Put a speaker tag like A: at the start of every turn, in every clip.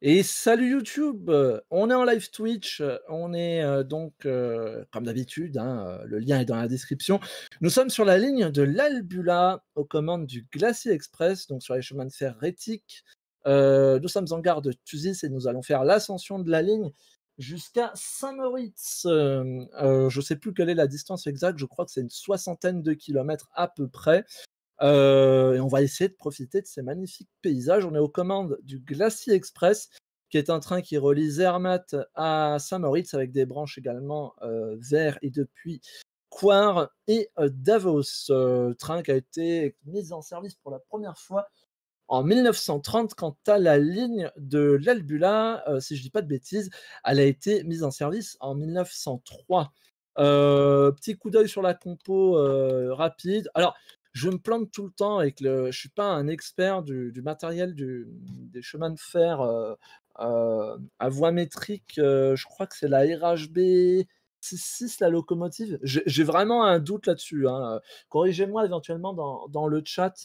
A: Et salut YouTube, on est en live Twitch, on est donc comme d'habitude, hein, le lien est dans la description. Nous sommes sur la ligne de l'Albula aux commandes du Glacier Express, donc sur les chemins de fer rétiques. Nous sommes en gare de Thusis et nous allons faire l'ascension de la ligne jusqu'à Saint-Moritz. Je ne sais plus quelle est la distance exacte, je crois que c'est une soixantaine de kilomètres à peu près. Et on va essayer de profiter de ces magnifiques paysages. On est aux commandes du Glacier Express, qui est un train qui relie Zermatt à Saint-Moritz, avec des branches également vers et depuis Coire et Davos. Train qui a été mis en service pour la première fois en 1930. Quant à la ligne de l'Albula, si je ne dis pas de bêtises, elle a été mise en service en 1903. Petit coup d'œil sur la compo rapide. Alors, je me plante tout le temps avec je ne suis pas un expert du matériel des chemins de fer à voie métrique. Je crois que c'est la RHB 66, la locomotive. J'ai vraiment un doute là-dessus, hein. Corrigez-moi éventuellement dans le chat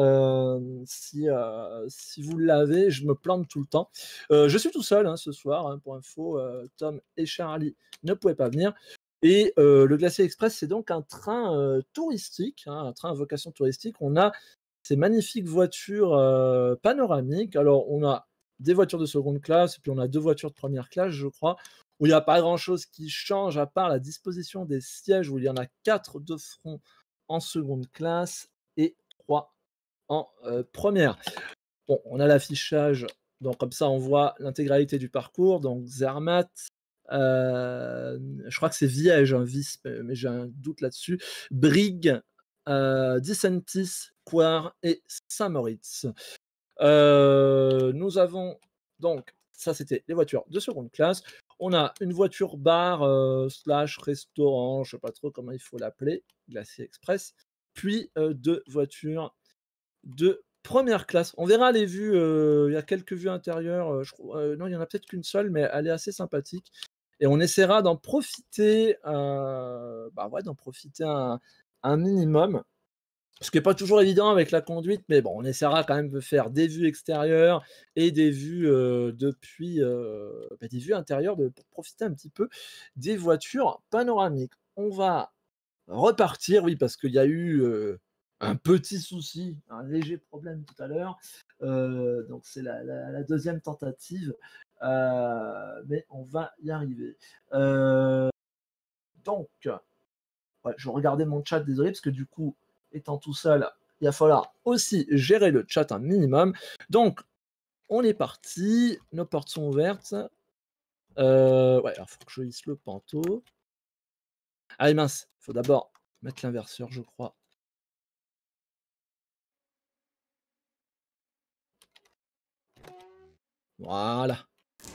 A: si vous l'avez. Je me plante tout le temps. Je suis tout seul, hein, ce soir, hein, pour info. Tom et Charlie ne pouvaient pas venir. Et le Glacier Express, c'est donc un train touristique, hein, un train à vocation touristique. On a ces magnifiques voitures panoramiques. Alors, on a des voitures de seconde classe, et puis on a deux voitures de première classe, je crois, où il n'y a pas grand-chose qui change, à part la disposition des sièges, où il y en a 4 de front en seconde classe et 3 en première. Bon, on a l'affichage, donc comme ça, on voit l'intégralité du parcours. Donc, Zermatt, je crois que c'est Viège, hein, mais j'ai un doute là-dessus. Brigue, Disentis, Coire et Saint-Moritz. Nous avons donc, ça c'était les voitures de seconde classe. On a une voiture bar slash restaurant, je ne sais pas trop comment il faut l'appeler, Glacier Express. Puis deux voitures de première classe. On verra les vues, il y a quelques vues intérieures. Non, il n'y en a peut-être qu'une seule, mais elle est assez sympathique. Et on essaiera d'en profiter, d'en profiter un minimum. Ce qui n'est pas toujours évident avec la conduite, mais bon, on essaiera quand même de faire des vues extérieures et des vues depuis des vues intérieures pour profiter un petit peu des voitures panoramiques. On va repartir, oui, parce qu'il y a eu un petit souci, un léger problème tout à l'heure. Donc c'est la deuxième tentative, mais on va y arriver. Donc, ouais, je regardais mon chat, désolé, parce que du coup, étant tout seul, il va falloir aussi gérer le chat un minimum. Donc, on est parti, nos portes sont ouvertes. Ouais, alors faut que je hisse le panneau. Allez, mince, il faut d'abord mettre l'inverseur, je crois. Voilà.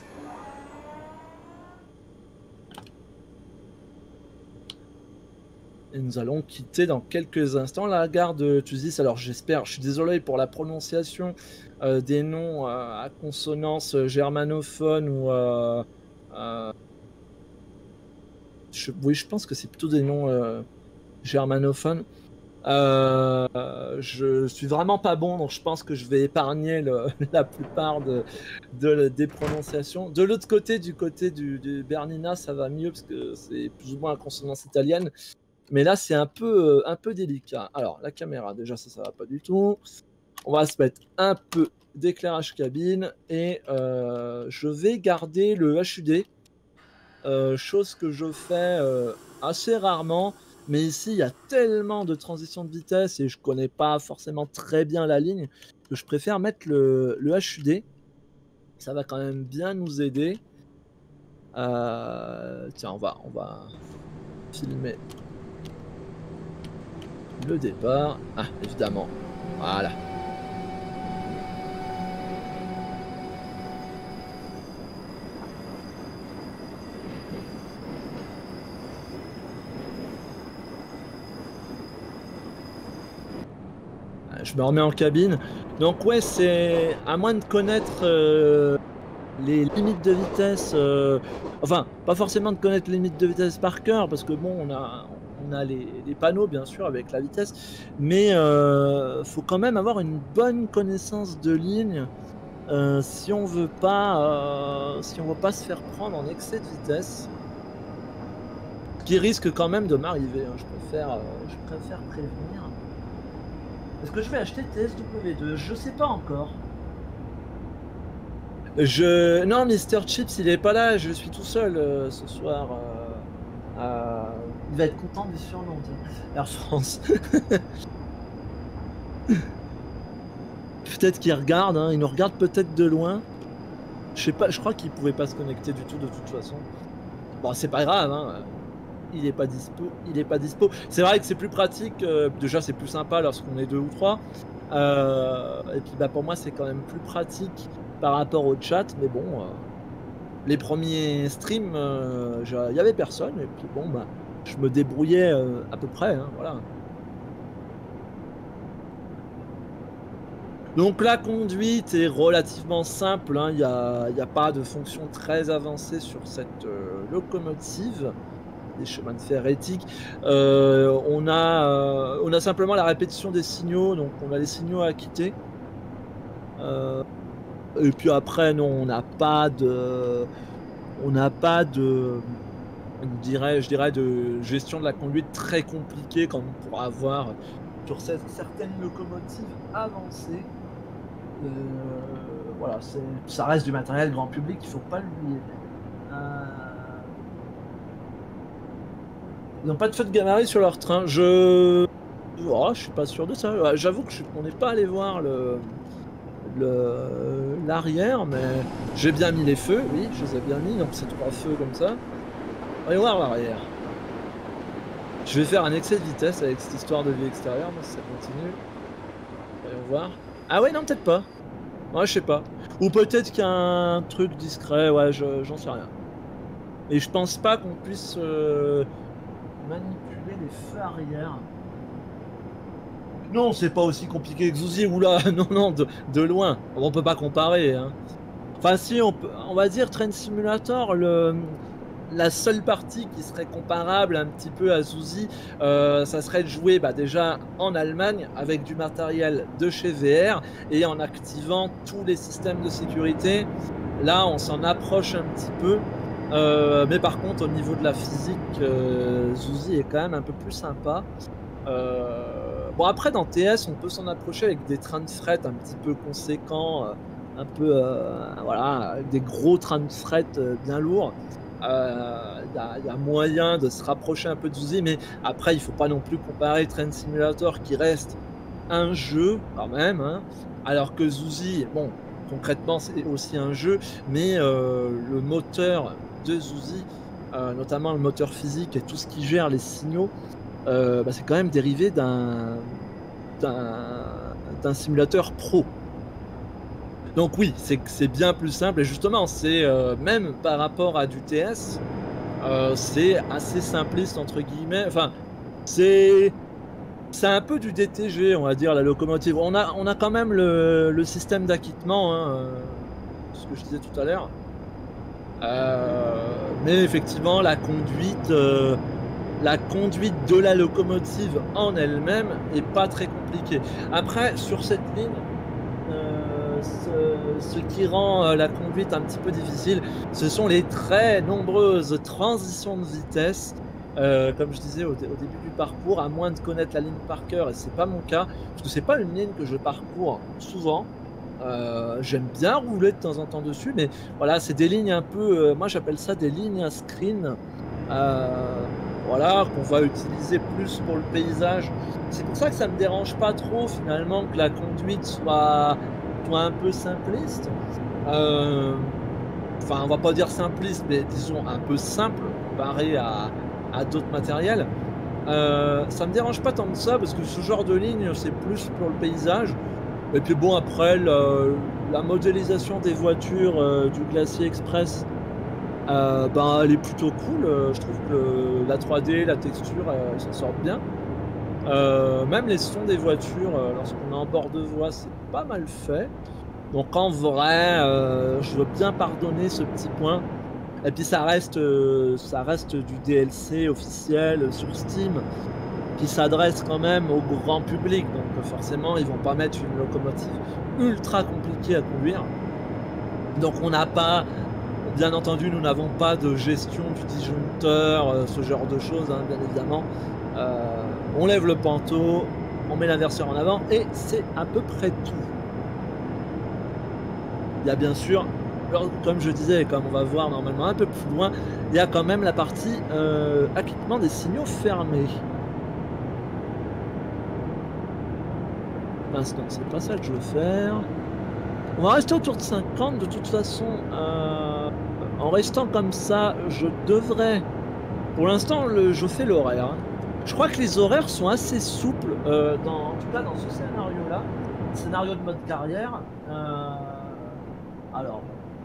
A: Et nous allons quitter dans quelques instants la gare de Thusis. Alors j'espère, je suis désolé pour la prononciation des noms à consonance germanophone ou oui, je pense que c'est plutôt des noms germanophones. Je suis vraiment pas bon, donc je pense que je vais épargner la plupart des prononciations. De l'autre côté, du côté du Bernina, ça va mieux parce que c'est plus ou moins la consonance italienne. Mais là, c'est un peu délicat. Alors, la caméra, déjà, ça va pas du tout. On va se mettre un peu d'éclairage cabine et je vais garder le HUD, chose que je fais assez rarement. Mais ici, il y a tellement de transitions de vitesse et je connais pas forcément très bien la ligne que je préfère mettre le HUD. Ça va quand même bien nous aider. Tiens, on va filmer le départ. Ah, évidemment. Voilà. Je me remets en cabine. Donc ouais, c'est à moins de connaître les limites de vitesse. Enfin, pas forcément de connaître les limites de vitesse par cœur, parce que bon, on a les panneaux bien sûr avec la vitesse, mais faut quand même avoir une bonne connaissance de ligne si on veut pas se faire prendre en excès de vitesse, ce qui risque quand même de m'arriver, hein, je préfère prévenir. Est-ce que je vais acheter TSW2? Je sais pas encore. Non, Mister Chips, il est pas là, je suis tout seul ce soir. Il va être content du surnom, tiens. Air France. Peut-être qu'il regarde, hein, il nous regarde peut-être de loin. Je sais pas, je crois qu'il pouvait pas se connecter du tout de toute façon. Bon, c'est pas grave, hein. Il est pas dispo, il est pas dispo. C'est vrai que c'est plus pratique, déjà c'est plus sympa lorsqu'on est 2 ou 3. Et puis bah pour moi c'est quand même plus pratique par rapport au chat, mais bon, les premiers streams, il y avait personne, et puis bon bah je me débrouillais à peu près, hein, voilà. Donc la conduite est relativement simple, hein, il y a pas de fonction très avancée sur cette locomotive. Des chemins de fer éthiques. On a simplement la répétition des signaux, donc on a les signaux à quitter. Et puis après, non, on n'a pas de, je dirais, de gestion de la conduite très compliquée comme on pourra avoir sur certaines locomotives avancées. Voilà, ça reste du matériel grand public, il faut pas l'oublier. Ils n'ont pas de feu de gabarit sur leur train. Je suis pas sûr de ça. J'avoue que on n'est pas allé voir l'arrière, mais j'ai bien mis les feux, oui, je les ai bien mis, donc c'est 3 feux comme ça. On va aller voir l'arrière. Je vais faire un excès de vitesse avec cette histoire de vie extérieure, mais si ça continue. Voyons voir. Ah ouais, non, peut-être pas. Ouais, je sais pas. Ou peut-être qu'il y a un truc discret, ouais, j'en sais rien. Et je pense pas qu'on puisse manipuler les feux arrière. Non, c'est pas aussi compliqué que Zouzi, oula, non, de loin. On peut pas comparer, hein. Enfin si, on va dire Train Simulator, la seule partie qui serait comparable un petit peu à Zouzi, ça serait de jouer déjà en Allemagne avec du matériel de chez VR et en activant tous les systèmes de sécurité. Là, on s'en approche un petit peu. Mais par contre, au niveau de la physique, Zouzi est quand même un peu plus sympa. Bon, après, dans TS, on peut s'en approcher avec des trains de fret un petit peu conséquents, un peu, voilà, avec des gros trains de fret bien lourds. Il y a moyen de se rapprocher un peu de Zouzi, mais après, il faut pas non plus comparer Train Simulator qui reste un jeu quand même, hein, alors que Zouzi, bon, concrètement, c'est aussi un jeu, mais le moteur de Zouzi, notamment le moteur physique et tout ce qui gère les signaux, c'est quand même dérivé d'un simulateur pro. Donc oui, c'est bien plus simple, et justement, c'est même par rapport à du TS, c'est assez simpliste entre guillemets. Enfin, c'est un peu du DTG, on va dire, la locomotive. On a quand même le système d'acquittement, hein, ce que je disais tout à l'heure. Mais effectivement, la conduite de la locomotive en elle-même est pas très compliquée. Après, sur cette ligne, ce qui rend la conduite un petit peu difficile, ce sont les très nombreuses transitions de vitesse. Comme je disais au début du parcours, à moins de connaître la ligne par cœur, et c'est pas mon cas, parce que c'est pas une ligne que je parcours souvent. J'aime bien rouler de temps en temps dessus, mais voilà, c'est des lignes un peu, moi j'appelle ça des lignes à screen, voilà, qu'on va utiliser plus pour le paysage. C'est pour ça que ça me dérange pas trop finalement que la conduite soit un peu simpliste. Enfin, on va pas dire simpliste, mais disons un peu simple comparé à d'autres matériels. Ça me dérange pas tant que ça, parce que ce genre de ligne, c'est plus pour le paysage. Et puis bon, après, la modélisation des voitures du Glacier Express, elle est plutôt cool. Je trouve que la 3D, la texture, ils s'en sortent bien. Même les sons des voitures, lorsqu'on est en bord de voie, c'est pas mal fait. Donc en vrai, je veux bien pardonner ce petit point. Et puis ça reste du DLC officiel sur Steam, qui s'adresse quand même au grand public. Donc forcément, ils vont pas mettre une locomotive ultra compliquée à conduire. Donc on n'a pas, bien entendu, nous n'avons pas de gestion du disjoncteur, ce genre de choses, hein, bien évidemment. On lève le panneau, on met l'inverseur en avant et c'est à peu près tout. Il y a bien sûr, comme je disais et comme on va voir normalement un peu plus loin, il y a quand même la partie acquittement des signaux fermés. Mince, non, c'est pas ça que je veux faire. On va rester autour de 50 de toute façon. En restant comme ça, je devrais... Pour l'instant, je fais l'horaire. Hein. Je crois que les horaires sont assez souples, en tout cas dans ce scénario-là. Scénario de mode carrière. Alors,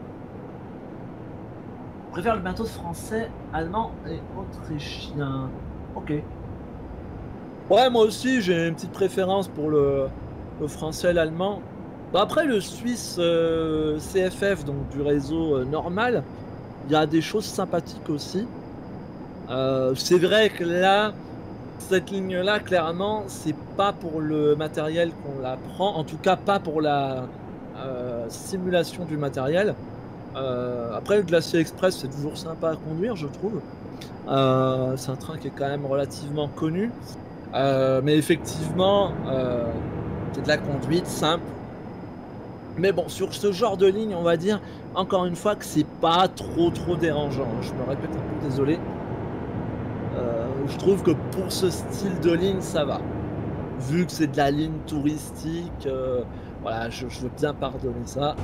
A: je préfère le matos français, allemand et autrichien. Ok. Ouais, moi aussi, j'ai une petite préférence pour le français et l'allemand. Après, le suisse CFF, donc du réseau normal, il y a des choses sympathiques aussi. C'est vrai que là, cette ligne-là, clairement, c'est pas pour le matériel qu'on la prend, en tout cas pas pour la simulation du matériel. Après, le Glacier Express, c'est toujours sympa à conduire, je trouve. C'est un train qui est quand même relativement connu. Mais effectivement, c'est de la conduite simple. Mais bon, sur ce genre de ligne, on va dire, encore une fois, que c'est pas trop dérangeant. Je me répète un peu, désolé. Je trouve que pour ce style de ligne, ça va. Vu que c'est de la ligne touristique, voilà, je veux bien pardonner ça.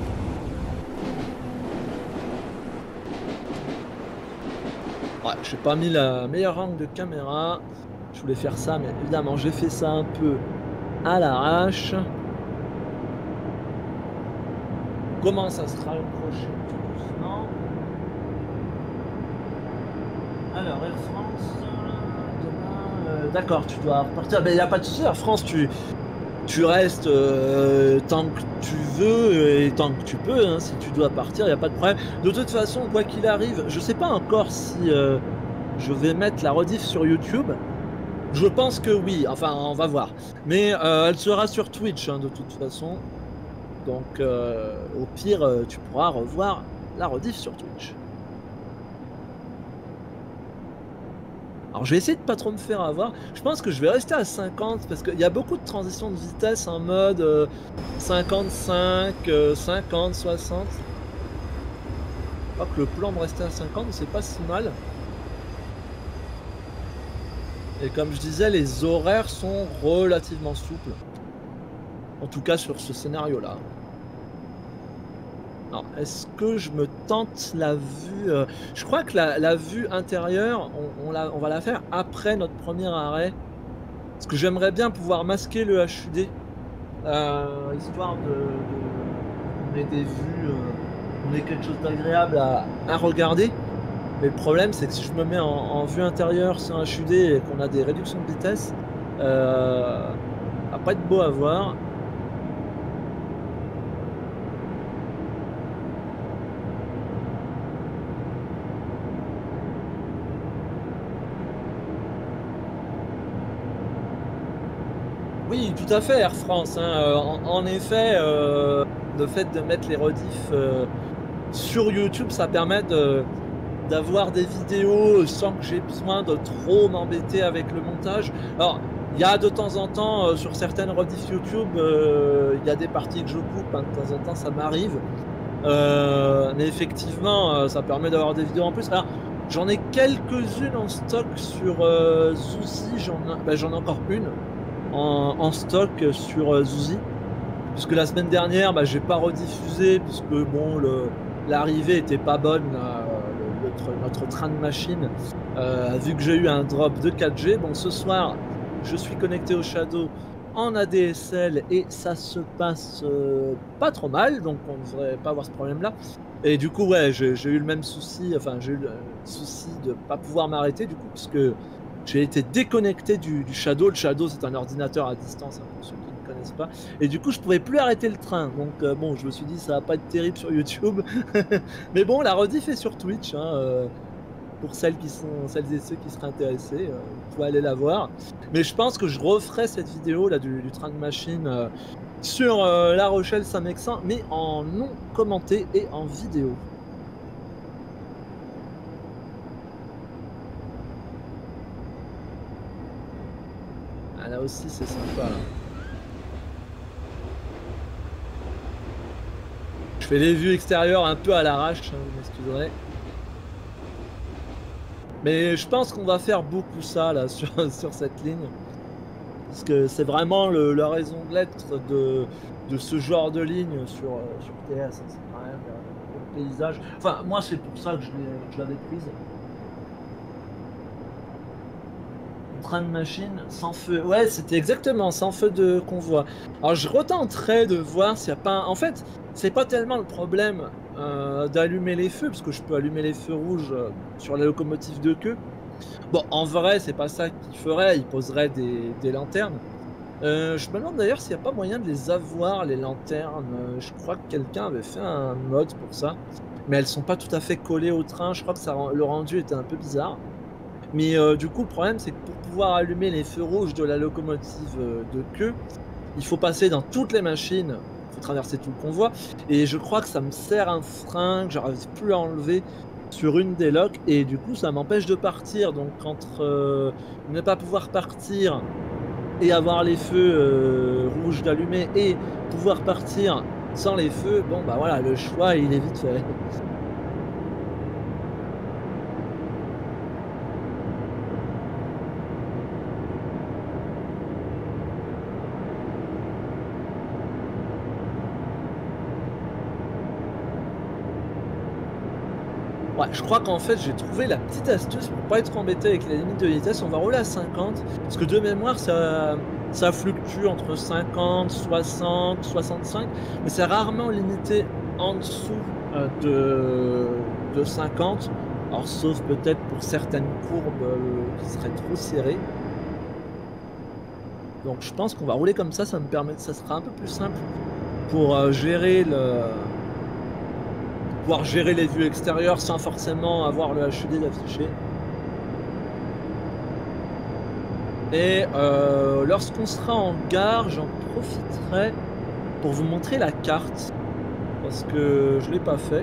A: Ouais, j'ai pas mis la meilleure angle de caméra. Je voulais faire ça, mais évidemment, j'ai fait ça un peu à l'arrache. Comment ça sera le prochain tout doucement. Alors, Air France, demain, d'accord, tu dois repartir. Mais il n'y a pas de souci, Air France, tu restes tant que tu veux et tant que tu peux. Hein, si tu dois partir, il n'y a pas de problème. De toute façon, quoi qu'il arrive, je sais pas encore si je vais mettre la rediff sur YouTube. Je pense que oui, enfin, on va voir. Mais elle sera sur Twitch, hein, de toute façon. Donc, au pire, tu pourras revoir la rediff sur Twitch. Alors, je vais essayer de pas trop me faire avoir. Je pense que je vais rester à 50 parce qu'il y a beaucoup de transitions de vitesse en mode 55, 50, 60. Je crois que le plan de rester à 50, c'est pas si mal. Et comme je disais, les horaires sont relativement souples. En tout cas, sur ce scénario-là. Alors, est-ce que je me tente la vue je crois que la vue intérieure, on va la faire après notre premier arrêt. Parce que j'aimerais bien pouvoir masquer le HUD. Histoire qu'on ait des vues, qu'on ait quelque chose d'agréable à regarder. Mais le problème, c'est que si je me mets en vue intérieure sur un HUD et qu'on a des réductions de vitesse, ça va pas être beau à voir. Oui, tout à fait, Air France. Hein. En effet, le fait de mettre les rediffs sur YouTube, ça permet d'avoir des vidéos sans que j'ai besoin de trop m'embêter avec le montage. Alors, il y a de temps en temps, sur certaines rediffs YouTube, il y a des parties que je coupe, hein, de temps en temps ça m'arrive. Mais effectivement, ça permet d'avoir des vidéos en plus. Alors, j'en ai quelques-unes en stock sur Zuzi, j'en ai encore une en stock sur Zuzi. Puisque la semaine dernière, j'ai pas rediffusé, puisque bon, l'arrivée était pas bonne, notre train de machine, vu que j'ai eu un drop de 4G. Bon, ce soir, je suis connecté au Shadow en ADSL et ça se passe pas trop mal, donc on ne devrait pas avoir ce problème-là. Et du coup, ouais, j'ai eu le même souci, enfin, j'ai eu le souci de pas pouvoir m'arrêter, du coup, puisque j'ai été déconnecté du Shadow. Le Shadow, c'est un ordinateur à distance, hein, pour ceux qui ne connaissent pas. Et du coup, je pouvais plus arrêter le train. Donc, bon, je me suis dit, ça va pas être terrible sur YouTube. Mais bon, la rediff est sur Twitch. Hein, pour celles et ceux qui seraient intéressés, vous pouvez aller la voir. Mais je pense que je referai cette vidéo là du train de machine sur La Rochelle-Saint-Mexin, mais en non commenté et en vidéo. Ah, là aussi, c'est sympa, là. Je fais les vues extérieures un peu à l'arrache, hein, vous m'excuserez. Mais je pense qu'on va faire beaucoup ça, là, sur cette ligne. Parce que c'est vraiment la raison d'être de ce genre de ligne sur TS, hein, c'est quand même le paysage. Enfin, moi, c'est pour ça que je l'avais prise. Train de machine sans feu. Ouais, c'était exactement sans feu de convoi. Alors, je retenterai de voir s'il n'y a pas. En fait, c'est pas tellement le problème d'allumer les feux, parce que je peux allumer les feux rouges sur la locomotive de queue. Bon, en vrai, c'est pas ça qu'il ferait, il poserait des lanternes. Je me demande d'ailleurs s'il n'y a pas moyen de les avoir, les lanternes. Je crois que quelqu'un avait fait un mode pour ça, mais elles sont pas tout à fait collées au train. Je crois que le rendu était un peu bizarre. Mais du coup, le problème, c'est que pour pouvoir allumer les feux rouges de la locomotive de queue, il faut passer dans toutes les machines, il faut traverser tout le convoi. Et je crois que ça me sert un frein que j'arrive plus à enlever sur une des locs. Et du coup, ça m'empêche de partir. Donc, entre ne pas pouvoir partir et avoir les feux rouges d'allumer et pouvoir partir sans les feux, bon, bah voilà, le choix, il est vite fait. Ouais, je crois qu'en fait, j'ai trouvé la petite astuce pour pas être embêté avec la limite de vitesse. On va rouler à 50, parce que de mémoire, ça fluctue entre 50, 60, 65, mais c'est rarement limité en dessous de 50. Alors, sauf peut-être pour certaines courbes qui seraient trop serrées. Donc, je pense qu'on va rouler comme ça me permet, ça sera un peu plus simple pour pouvoir gérer les vues extérieures sans forcément avoir le HUD affiché. Et lorsqu'on sera en gare, j'en profiterai pour vous montrer la carte, parce que je l'ai pas fait.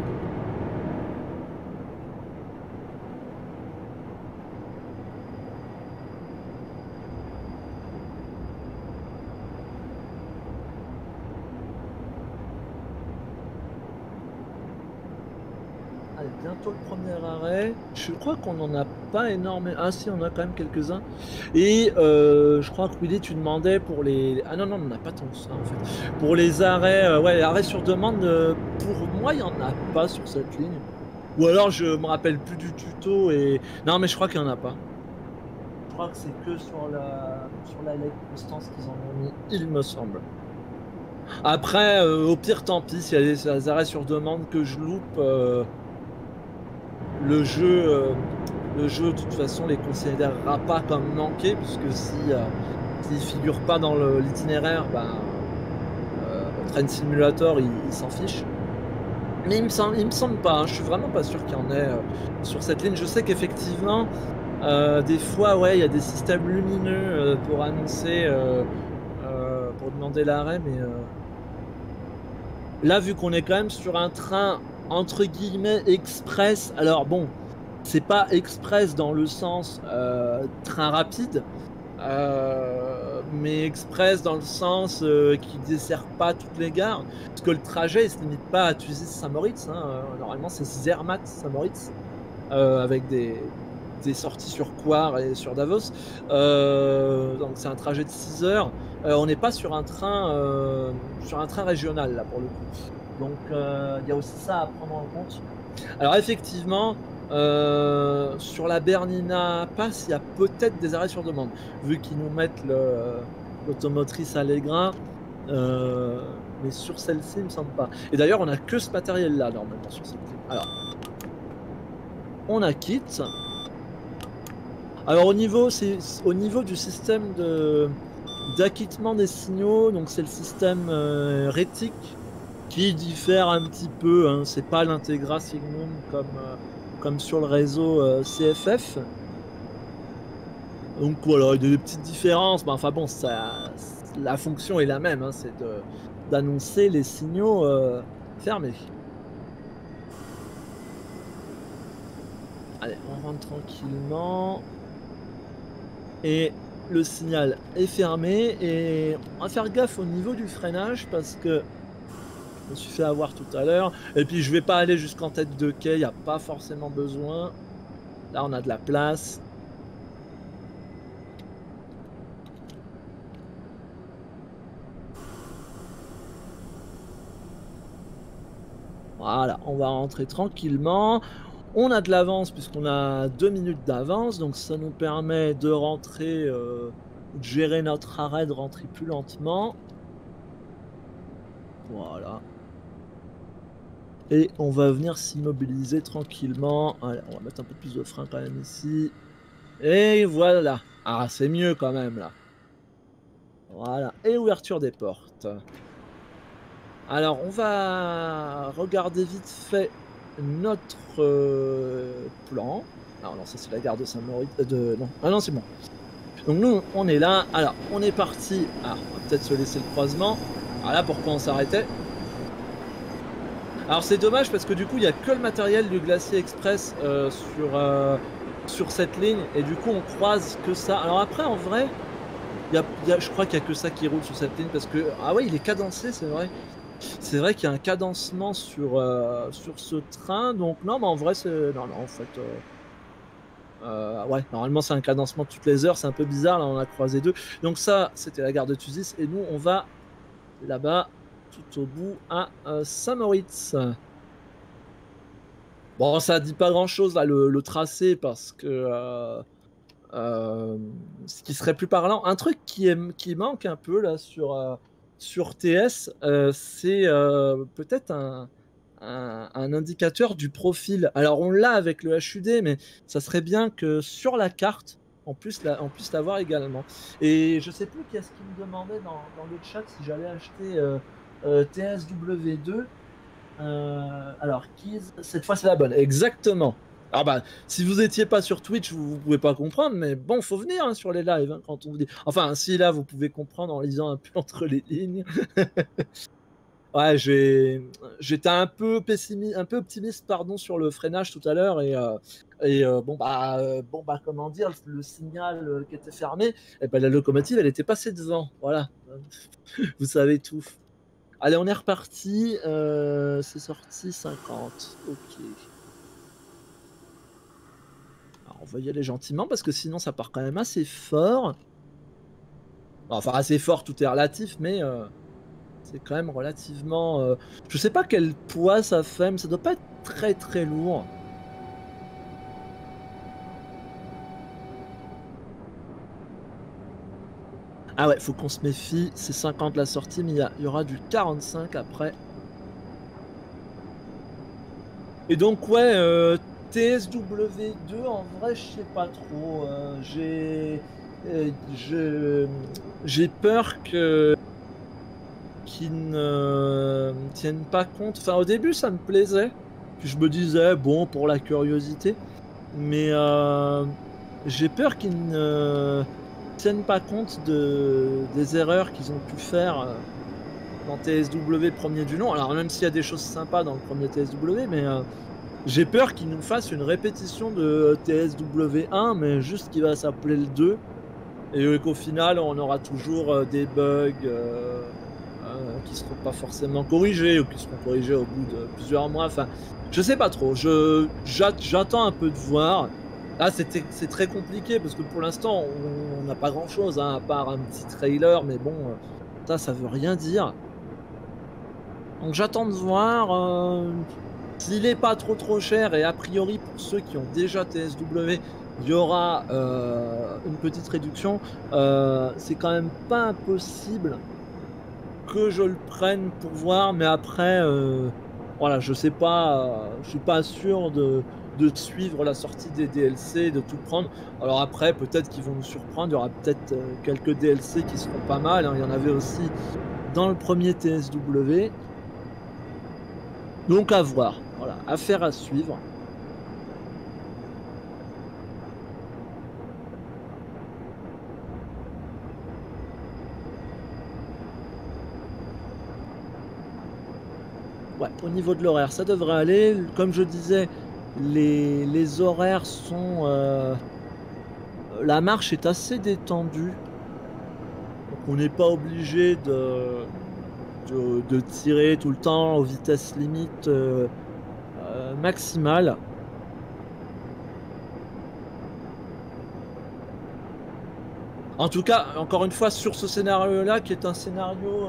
A: Allez, bientôt le premier arrêt. Je crois qu'on n'en a pas énormément. Ah si, on a quand même quelques-uns. Et je crois que Willy, tu demandais pour les. Ah non, non, on n'en a pas tant que ça en fait. Pour les arrêts, ouais, arrêts sur demande, pour moi, il n'y en a pas sur cette ligne. Ou alors je me rappelle plus du tuto et. Non, mais je crois qu'il n'y en a pas. Je crois que c'est que sur la lettre Constance qu'ils en ont mis, il me semble. Après, au pire, tant pis, s'il y a des arrêts sur demande que je loupe. Le jeu, de toute façon, les considérera pas comme manqués, puisque s'ils figurent pas dans l'itinéraire, ben, Train Simulator, il s'en fiche. Mais il me semble pas, hein, je suis vraiment pas sûr qu'il y en ait sur cette ligne. Je sais qu'effectivement, des fois, ouais, il y a des systèmes lumineux pour annoncer, pour demander l'arrêt, mais là, vu qu'on est quand même sur un train entre guillemets express, alors bon, c'est pas express dans le sens train rapide, mais express dans le sens qui dessert pas toutes les gares, parce que le trajet il se limite pas à Thusis-Saint-Moritz, hein, normalement c'est Zermatt-Saint-Moritz, avec des sorties sur Coire et sur Davos, donc c'est un trajet de 6 heures. On n'est pas sur un train régional là pour le coup. Donc il y a aussi ça à prendre en compte. Alors effectivement, sur la Bernina Pass, il y a peut-être des arrêts sur demande, vu qu'ils nous mettent l'automotrice Allegra, mais sur celle-ci, il me semble pas. Et d'ailleurs, on a que ce matériel-là normalement sur cette ligne. Alors, on acquitte. Alors au niveau du système d'acquittement des signaux, donc c'est le système RETIC qui diffère un petit peu, hein. C'est pas l'Integra Signum comme sur le réseau CFF. Donc voilà, il y a des petites différences, mais enfin bon, la fonction est la même, hein, c'est d'annoncer les signaux fermés. Allez, on rentre tranquillement. Et le signal est fermé et on va faire gaffe au niveau du freinage parce que je me suis fait avoir tout à l'heure. Et puis je vais pas aller jusqu'en tête de quai, il n'y a pas forcément besoin. Là, on a de la place. Voilà, on va rentrer tranquillement. On a de l'avance puisqu'on a 2 minutes d'avance, donc ça nous permet de rentrer, de gérer notre arrêt, de rentrer plus lentement. Voilà. Et on va venir s'immobiliser tranquillement. Allez, on va mettre un peu plus de frein quand même ici. Et voilà. Ah, c'est mieux quand même là. Voilà. Et ouverture des portes. Alors, on va regarder vite fait notre plan. Alors non, ça c'est la gare de Saint-Maurice. Non. Ah non, c'est bon. Donc nous, on est là. Alors, on est parti. Ah, on va peut-être se laisser le croisement. Voilà pourquoi on s'arrêtait. Alors c'est dommage parce que du coup il y a que le matériel du Glacier Express sur cette ligne et du coup on croise que ça. Alors après en vrai, je crois qu'il y a que ça qui roule sur cette ligne parce que ah ouais il est cadencé c'est vrai. C'est vrai qu'il y a un cadencement sur ce train donc non mais en vrai c'est non en fait ouais normalement c'est un cadencement toutes les heures c'est un peu bizarre là on a croisé deux donc ça c'était la gare de Thusis et nous on va là-bas tout au bout à Saint-Moritz. Bon, ça dit pas grand-chose là, le tracé parce que, ce qui serait plus parlant un truc qui manque un peu là sur TS, c'est, peut-être un indicateur du profil. Alors on l'a avec le HUD, mais ça serait bien que sur la carte, on puisse l'avoir également. Et je sais plus qui est-ce qui me demandait dans le chat si j'allais acheter, TSW2. Alors, Keys, cette fois c'est la bonne, exactement. Alors bah, si vous étiez pas sur Twitch, vous pouvez pas comprendre, mais bon, faut venir hein, sur les lives hein, quand on vous dit. Enfin, si là, vous pouvez comprendre en lisant un peu entre les lignes. Ouais, j'étais un peu optimiste, pardon, sur le freinage tout à l'heure et bon bah, comment dire, le signal qui était fermé, et ben la locomotive, elle était passée devant. Voilà, vous savez tout. Allez, on est reparti. C'est sorti 50. Ok. Alors, on va y aller gentiment parce que sinon ça part quand même assez fort. Enfin, assez fort, tout est relatif, mais c'est quand même relativement. Je sais pas quel poids ça fait, mais ça doit pas être très très lourd. Ah ouais, faut qu'on se méfie. C'est 50 la sortie, mais il y aura du 45 après. Et donc, ouais, TSW2, en vrai, je sais pas trop. Je j'ai peur qu'ils ne tiennent pas compte. Enfin, au début, ça me plaisait. Puis je me disais, bon, pour la curiosité. Mais j'ai peur qu'ils ne tiennent pas compte des erreurs qu'ils ont pu faire dans TSW premier du nom. Alors, même s'il y a des choses sympas dans le premier TSW, mais j'ai peur qu'ils nous fassent une répétition de TSW1, mais juste qui va s'appeler le 2, et qu'au final, on aura toujours des bugs qui ne seront pas forcément corrigés, ou qui seront corrigés au bout de plusieurs mois. Enfin, je sais pas trop. J'attends un peu de voir. Là, c'est très compliqué, parce que pour l'instant, on n'a pas grand-chose, hein, à part un petit trailer, mais bon, ça veut rien dire. Donc j'attends de voir. S'il est pas trop cher et a priori pour ceux qui ont déjà TSW, il y aura une petite réduction, c'est quand même pas impossible que je le prenne pour voir, mais après, voilà, je sais pas, je suis pas sûr de suivre la sortie des DLC, de tout prendre. Alors après, peut-être qu'ils vont nous surprendre, il y aura peut-être quelques DLC qui seront pas mal, hein. Il y en avait aussi dans le premier TSW. Donc à voir, voilà, affaire à suivre. au niveau de l'horaire, ça devrait aller. Comme je disais, les horaires sont, la marche est assez détendue, donc on n'est pas obligé de tirer tout le temps aux vitesses limites, maximales. En tout cas, encore une fois, sur ce scénario-là, qui est un scénario,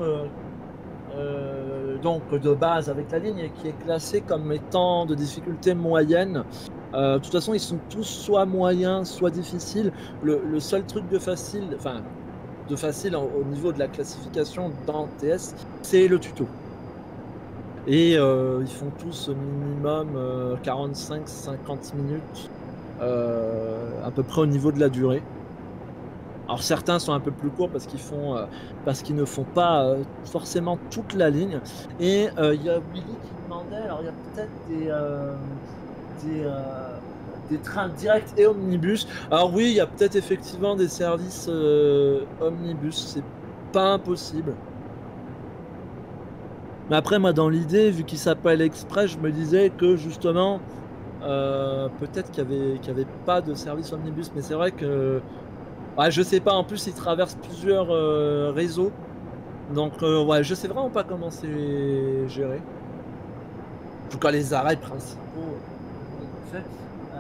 A: donc de base avec la ligne et qui est classé comme étant de difficulté moyenne. De toute façon, ils sont tous soit moyens, soit difficiles. Le seul truc de facile, enfin de facile au niveau de la classification dans TS, c'est le tuto. Et ils font tous au minimum 45-50 minutes, à peu près au niveau de la durée. Alors certains sont un peu plus courts parce qu'ils ne font pas, forcément toute la ligne. Et il y a Willy qui demandait, alors il y a peut-être des, heu, des trains directs et omnibus. Alors oui, il y a peut-être effectivement des services, omnibus, c'est pas impossible. Mais après moi dans l'idée, vu qu'il s'appelle Express, je me disais que justement, peut-être qu'il y avait pas de service omnibus. Mais c'est vrai que ouais, je sais pas, en plus, ils traversent plusieurs, réseaux, donc ouais, je sais vraiment pas comment c'est géré. En tout cas, les arrêts principaux, comment ils ont fait. Heu,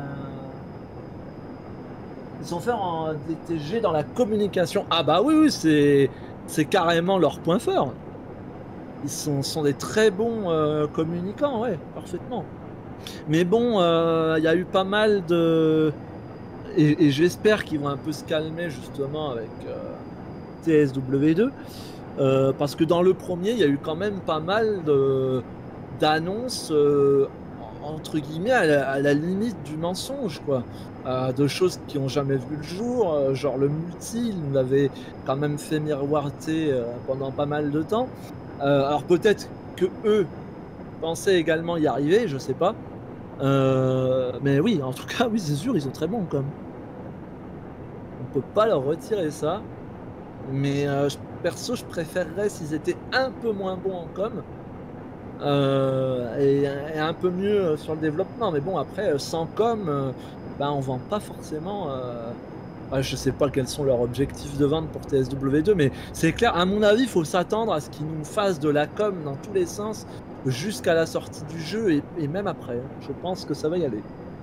A: Ils sont faits en DTG dans la communication. Ah bah oui, oui, c'est carrément leur point fort. Ils sont des très bons, communicants, ouais, parfaitement. Mais bon, il y a eu pas mal de et j'espère qu'ils vont un peu se calmer justement avec, TSW2. Parce que dans le premier, il y a eu quand même pas mal d'annonces, entre guillemets à la limite du mensonge quoi. De choses qui ont jamais vu le jour, genre le multi, ils nous l'avaient quand même fait miroiter, pendant pas mal de temps. Alors peut-être qu'eux pensaient également y arriver, je sais pas. Mais oui, en tout cas, oui, c'est sûr, ils sont très bons comme. On peut pas leur retirer ça. Mais perso, je préférerais s'ils étaient un peu moins bons en com, et un peu mieux, sur le développement. Mais bon après, sans com, bah, on vend pas forcément, bah, je sais pas quels sont leurs objectifs de vente pour TSW2, mais c'est clair, à mon avis, il faut s'attendre à ce qu'ils nous fassent de la com dans tous les sens jusqu'à la sortie du jeu et même après, hein. Je pense que ça va y aller.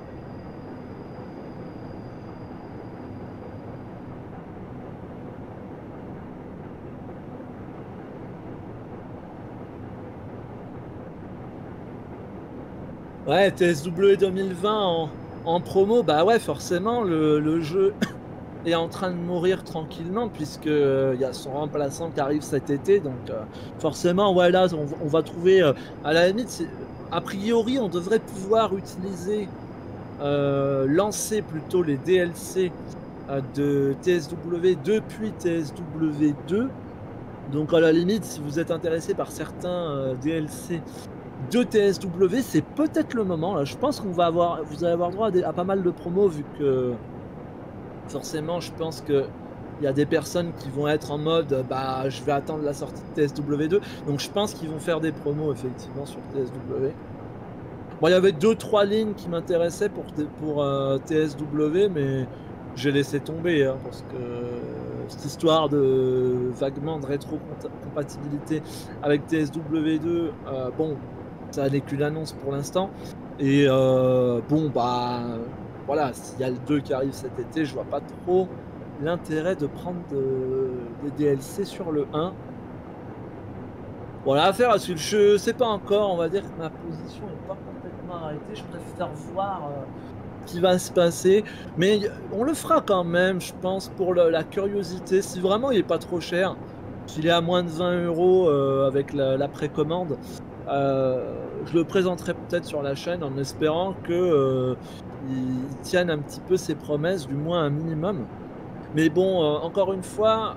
A: Ouais, TSW 2020 en promo, bah ouais, forcément, le jeu est en train de mourir tranquillement puisque, il y a son remplaçant qui arrive cet été, donc forcément, ouais, là, on va trouver, à la limite, a priori, on devrait pouvoir utiliser, lancer plutôt les DLC, de TSW depuis TSW2. Donc à la limite, si vous êtes intéressé par certains, DLC de TSW, c'est peut-être le moment là. Je pense vous allez avoir droit à pas mal de promos vu que forcément je pense qu'il y a des personnes qui vont être en mode, bah, je vais attendre la sortie de TSW2. Donc je pense qu'ils vont faire des promos effectivement sur TSW. Bon, il y avait deux trois lignes qui m'intéressaient pour TSW, mais j'ai laissé tomber, hein, parce que cette histoire de vaguement de rétrocompatibilité avec TSW2, bon, ça n'est qu'une annonce pour l'instant. Et bon, bah, voilà, s'il y a le 2 qui arrive cet été, je vois pas trop l'intérêt de prendre des DLC sur le 1. Voilà, affaire à suivre. Je sais pas encore, on va dire que ma position est pas complètement arrêtée. Je préfère voir, ce qui va se passer. Mais on le fera quand même, je pense, pour la curiosité. Si vraiment il est pas trop cher, s'il est à moins de 20 € avec la précommande, je le présenterai peut-être sur la chaîne en espérant que il tienne un petit peu ses promesses, du moins un minimum. Mais bon, encore une fois,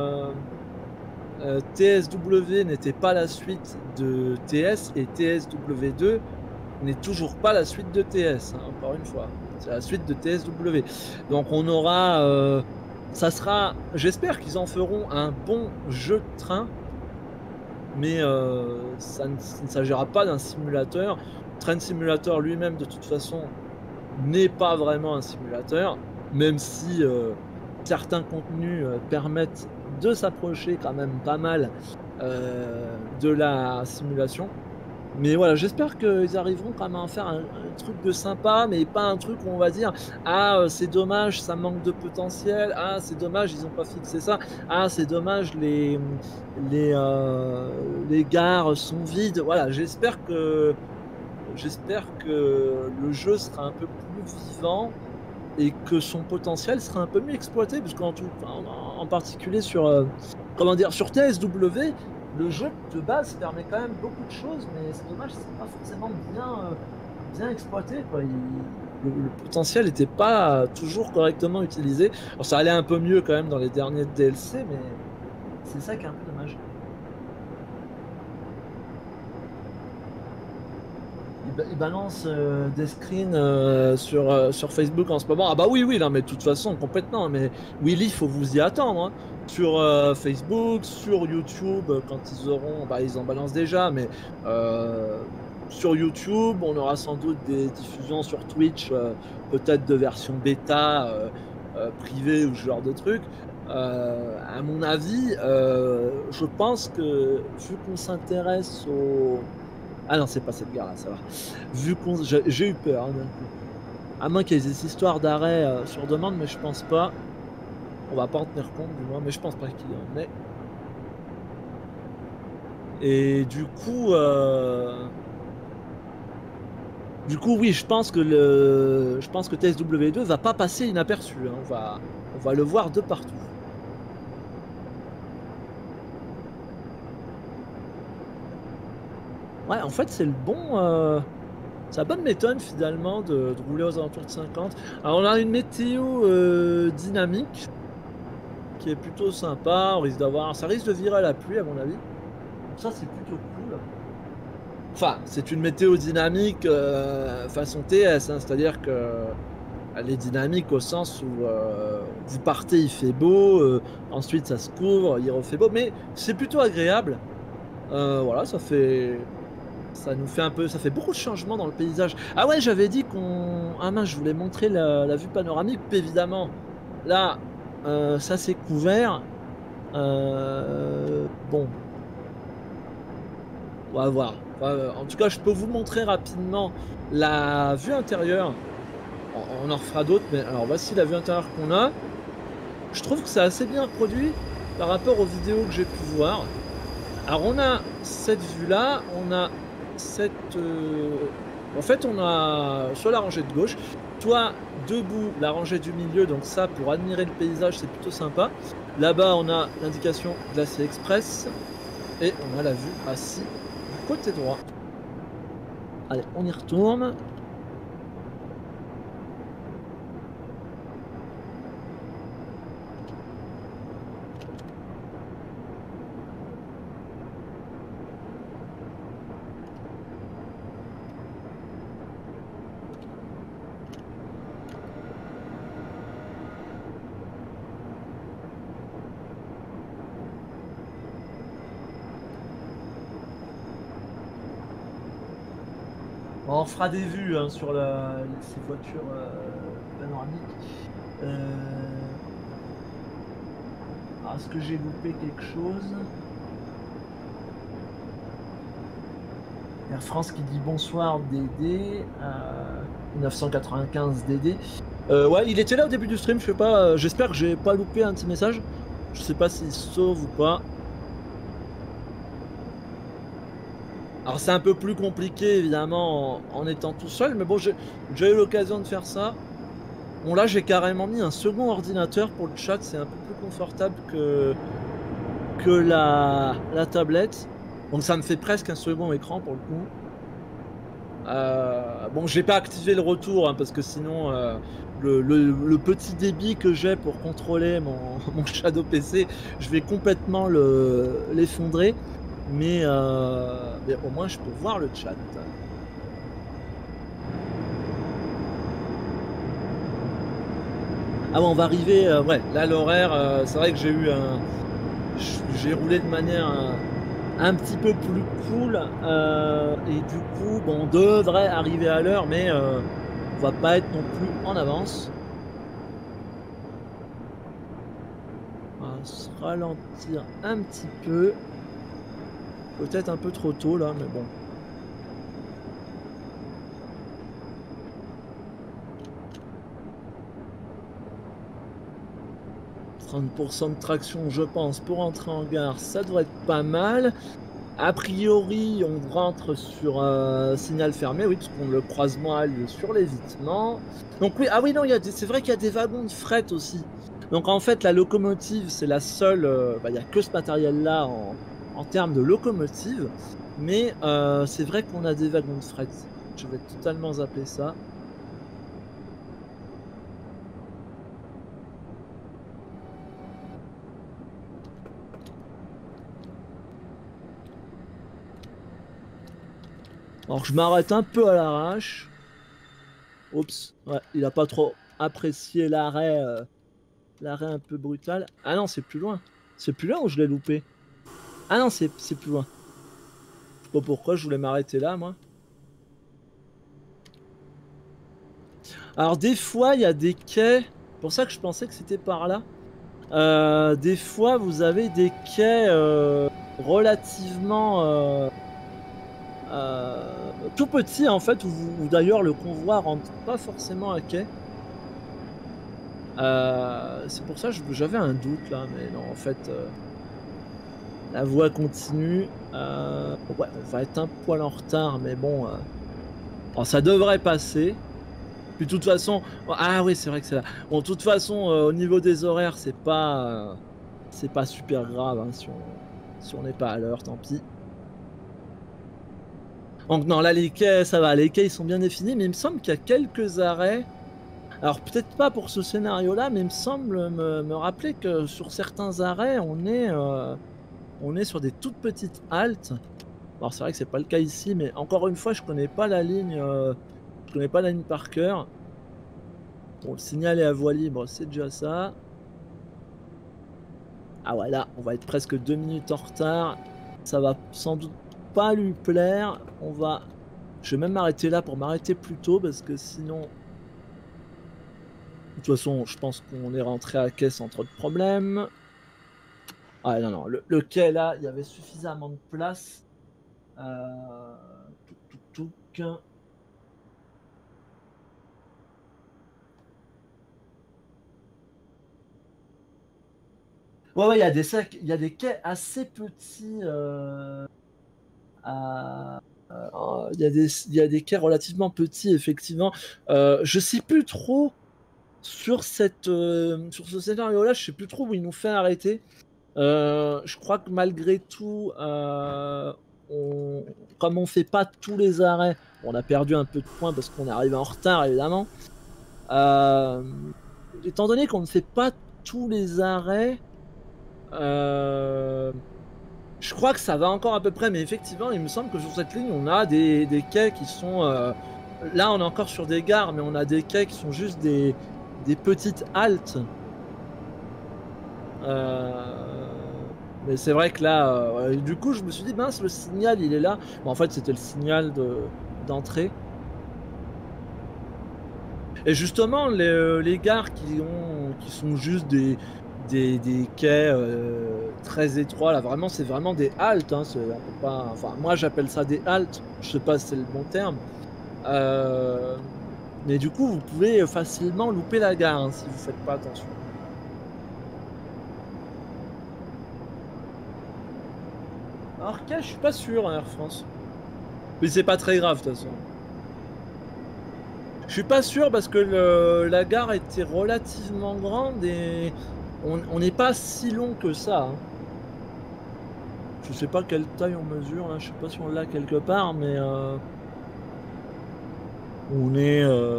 A: TSW n'était pas la suite de TS et TSW2 n'est toujours pas la suite de TS, hein, encore une fois. C'est la suite de TSW. Donc on aura, ça sera, j'espère qu'ils en feront un bon jeu de train, mais ça ne s'agira pas d'un simulateur. Train Simulator lui-même, de toute façon, n'est pas vraiment un simulateur, même si, certains contenus, permettent de s'approcher quand même pas mal, de la simulation. Mais voilà, j'espère qu'ils arriveront quand même à en faire un truc de sympa, mais pas un truc où on va dire: «Ah, c'est dommage, ça manque de potentiel. Ah, c'est dommage, ils ont pas fixé ça. Ah, c'est dommage, les gares sont vides». Voilà, j'espère que le jeu sera un peu plus vivant et que son potentiel sera un peu mieux exploité, puisqu'en tout en particulier sur, comment dire? Sur TSW, le jeu de base permet quand même beaucoup de choses, mais c'est dommage, c'est pas forcément bien exploité, quoi. Le potentiel était pas toujours correctement utilisé. Alors ça allait un peu mieux quand même dans les derniers DLC, mais c'est ça qui est un peu dommage. Il balance, des screens, sur Facebook en ce moment. Ah bah oui, oui, non mais de toute façon complètement, mais Willy, faut vous y attendre, hein. Sur, Facebook, sur YouTube, quand ils auront bah, ils en balancent déjà, mais, heu, sur YouTube, on aura sans doute des diffusions sur Twitch, peut-être de version bêta, privée ou ce genre de trucs. À mon avis, je pense que vu qu'on s'intéresse au ah non, c'est pas cette gare-là, ça va. Vu qu'on j'ai eu peur, hein, d'un coup. À moins qu'il y ait des histoires d'arrêt, sur demande, mais je pense pas. On va pas en tenir compte, du moins, mais je pense pas qu'il y en ait. Et du coup, oui, je pense que TSW2 va pas passer inaperçu, hein. On va le voir de partout. Ouais, en fait, c'est la bonne méthode finalement de rouler aux alentours de 50. Alors on a une météo, dynamique qui est plutôt sympa. Ça risque de virer à la pluie à mon avis. Donc ça, c'est plutôt cool. Enfin, c'est une météo dynamique, façon TS, hein, c'est-à-dire qu'elle est dynamique au sens où, vous partez, il fait beau, ensuite ça se couvre, il refait beau, mais c'est plutôt agréable. Voilà, ça fait beaucoup de changements dans le paysage. Ah ouais, j'avais dit ah mince, je voulais montrer la vue panoramique, évidemment. Là, ça c'est couvert. Bon, on va voir. En tout cas, je peux vous montrer rapidement la vue intérieure. On en refera d'autres, mais alors voici la vue intérieure qu'on a. Je trouve que c'est assez bien produit par rapport aux vidéos que j'ai pu voir. Alors on a cette vue-là, on a cette, en fait on a soit la rangée de gauche, soit debout la rangée du milieu, donc ça pour admirer le paysage c'est plutôt sympa. Là-bas on a l'indication Glacier Express et on a la vue assis du côté droit. Allez, on y retourne. On fera des vues hein, sur ces voitures panoramiques. Est-ce que j'ai loupé quelque chose? Air France qui dit bonsoir Dédé, 995 Dédé. Ouais, il était là au début du stream, je sais pas, j'espère que j'ai pas loupé un petit message. Je sais pas s'il se sauve ou pas. Alors c'est un peu plus compliqué évidemment en étant tout seul, mais bon, j'ai déjà eu l'occasion de faire ça. Bon là j'ai carrément mis un second ordinateur pour le chat, c'est un peu plus confortable que la tablette. Donc ça me fait presque un second écran pour le coup. Bon, j'ai pas activé le retour, hein, parce que sinon, le petit débit que j'ai pour contrôler mon Shadow PC, je vais complètement l'effondrer. Mais au moins je peux voir le chat. Ah ouais, on va arriver, ouais, là l'horaire, c'est vrai que j'ai roulé de manière un petit peu plus cool. Et du coup, bon, on devrait arriver à l'heure, mais on va pas être non plus en avance. On va se ralentir un petit peu. Peut-être un peu trop tôt là, mais bon. « 30% de traction, je pense, pour entrer en gare, ça devrait être pas mal. » A priori, on rentre sur signal fermé, oui, parce qu'on le croisement a lieu sur l'évitement. Donc oui, ah oui, non, c'est vrai qu'il y a des wagons de fret aussi. Donc en fait, la locomotive, c'est la seule, il n'y a que ce matériel-là en termes de locomotive. Mais c'est vrai qu'on a des wagons de fret. Je vais totalement zapper ça. Alors je m'arrête un peu à l'arrache. Oups, ouais, il a pas trop apprécié l'arrêt un peu brutal. Ah non, c'est plus loin. C'est plus loin ou je l'ai loupé? Ah non, c'est plus loin. Je sais pas pourquoi je voulais m'arrêter là, moi. Alors des fois, il y a des quais. C'est pour ça que je pensais que c'était par là. Des fois, vous avez des quais relativement tout petits en fait, où d'ailleurs le convoi rentre pas forcément à quai. C'est pour ça que j'avais un doute là, mais non, en fait, la voie continue. Ouais, on va être un poil en retard, mais bon, ça devrait passer. Puis de toute façon, ah oui, c'est vrai que c'est là. Bon, de toute façon, au niveau des horaires, c'est pas super grave hein, si on n'est pas à l'heure, tant pis. Donc non, là les quais, ça va, les quais ils sont bien définis, mais il me semble qu'il y a quelques arrêts. Alors peut-être pas pour ce scénario-là, mais il me semble me rappeler que sur certains arrêts, on est sur des toutes petites haltes. Alors c'est vrai que c'est pas le cas ici, mais encore une fois, je connais pas la ligne, je connais pas la ligne par cœur. Bon, le signal est à voie libre, c'est déjà ça. Ah ouais, là, on va être presque 2 minutes en retard. Ça va sans doute pas lui plaire. Je vais même m'arrêter là pour m'arrêter plus tôt parce que sinon. De toute façon, je pense qu'on est rentré à quai sans trop de problèmes. Ah non, non, le quai là, il y avait suffisamment de place. Touc, touc, touc. Ouais, ouais, il y a des quais assez petits. Il y a des quais relativement petits, effectivement. Je sais plus trop sur ce scénario-là, je sais plus trop où il nous fait arrêter. Je crois que malgré tout, comme on fait pas tous les arrêts, on a perdu un peu de points parce qu'on est arrivé en retard, évidemment. Euh, Étant donné qu'on ne fait pas tous les arrêts, euh, je crois que ça va encore à peu près, mais effectivement, il me semble que sur cette ligne, on a des quais qui sont. Là, on est encore sur des gares, mais on a des quais qui sont juste des petites haltes. Mais c'est vrai que là, du coup, je me suis dit, mince, le signal, il est là. Bon, en fait, c'était le signal d'entrée. Et justement, les gares qui sont juste des quais très étroits, là, vraiment, c'est vraiment des haltes. Hein, on peut pas, enfin, moi, j'appelle ça des haltes. Je sais pas si c'est le bon terme. Euh, mais du coup, vous pouvez facilement louper la gare hein, si vous faites pas attention. Alors, quai, je suis pas sûr, hein, Air France. Mais c'est pas très grave, de toute façon. Je suis pas sûr parce que la gare était relativement grande et on n'est pas si long que ça. Hein. Je sais pas quelle taille on mesure, là. Je sais pas si on l'a quelque part, mais on est.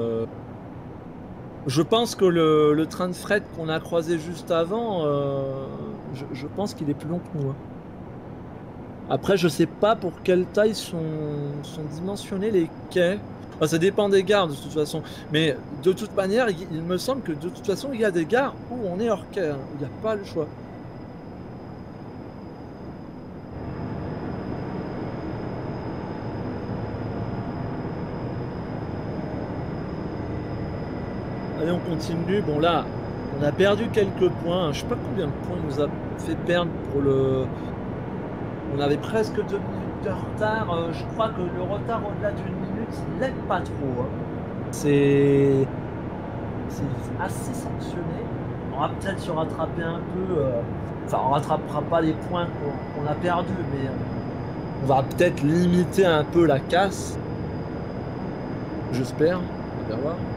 A: Je pense que le train de fret qu'on a croisé juste avant, je pense qu'il est plus long que nous. Hein. Après, je sais pas pour quelle taille sont dimensionnés les quais. Enfin, ça dépend des gares de toute façon. Mais de toute manière, il me semble que de toute façon, il y a des gares où on est hors quai. Hein. Il n'y a pas le choix. Allez, on continue. Bon, là, on a perdu quelques points. Je sais pas combien de points il nous a fait perdre pour le... On avait presque 2 minutes de retard. Je crois que le retard au-delà d'une minute, il l'aime pas trop. Hein. C'est assez sanctionné. On va peut-être se rattraper un peu. Enfin, on rattrapera pas les points qu'on a perdus, mais on va peut-être limiter un peu la casse. J'espère. On va voir.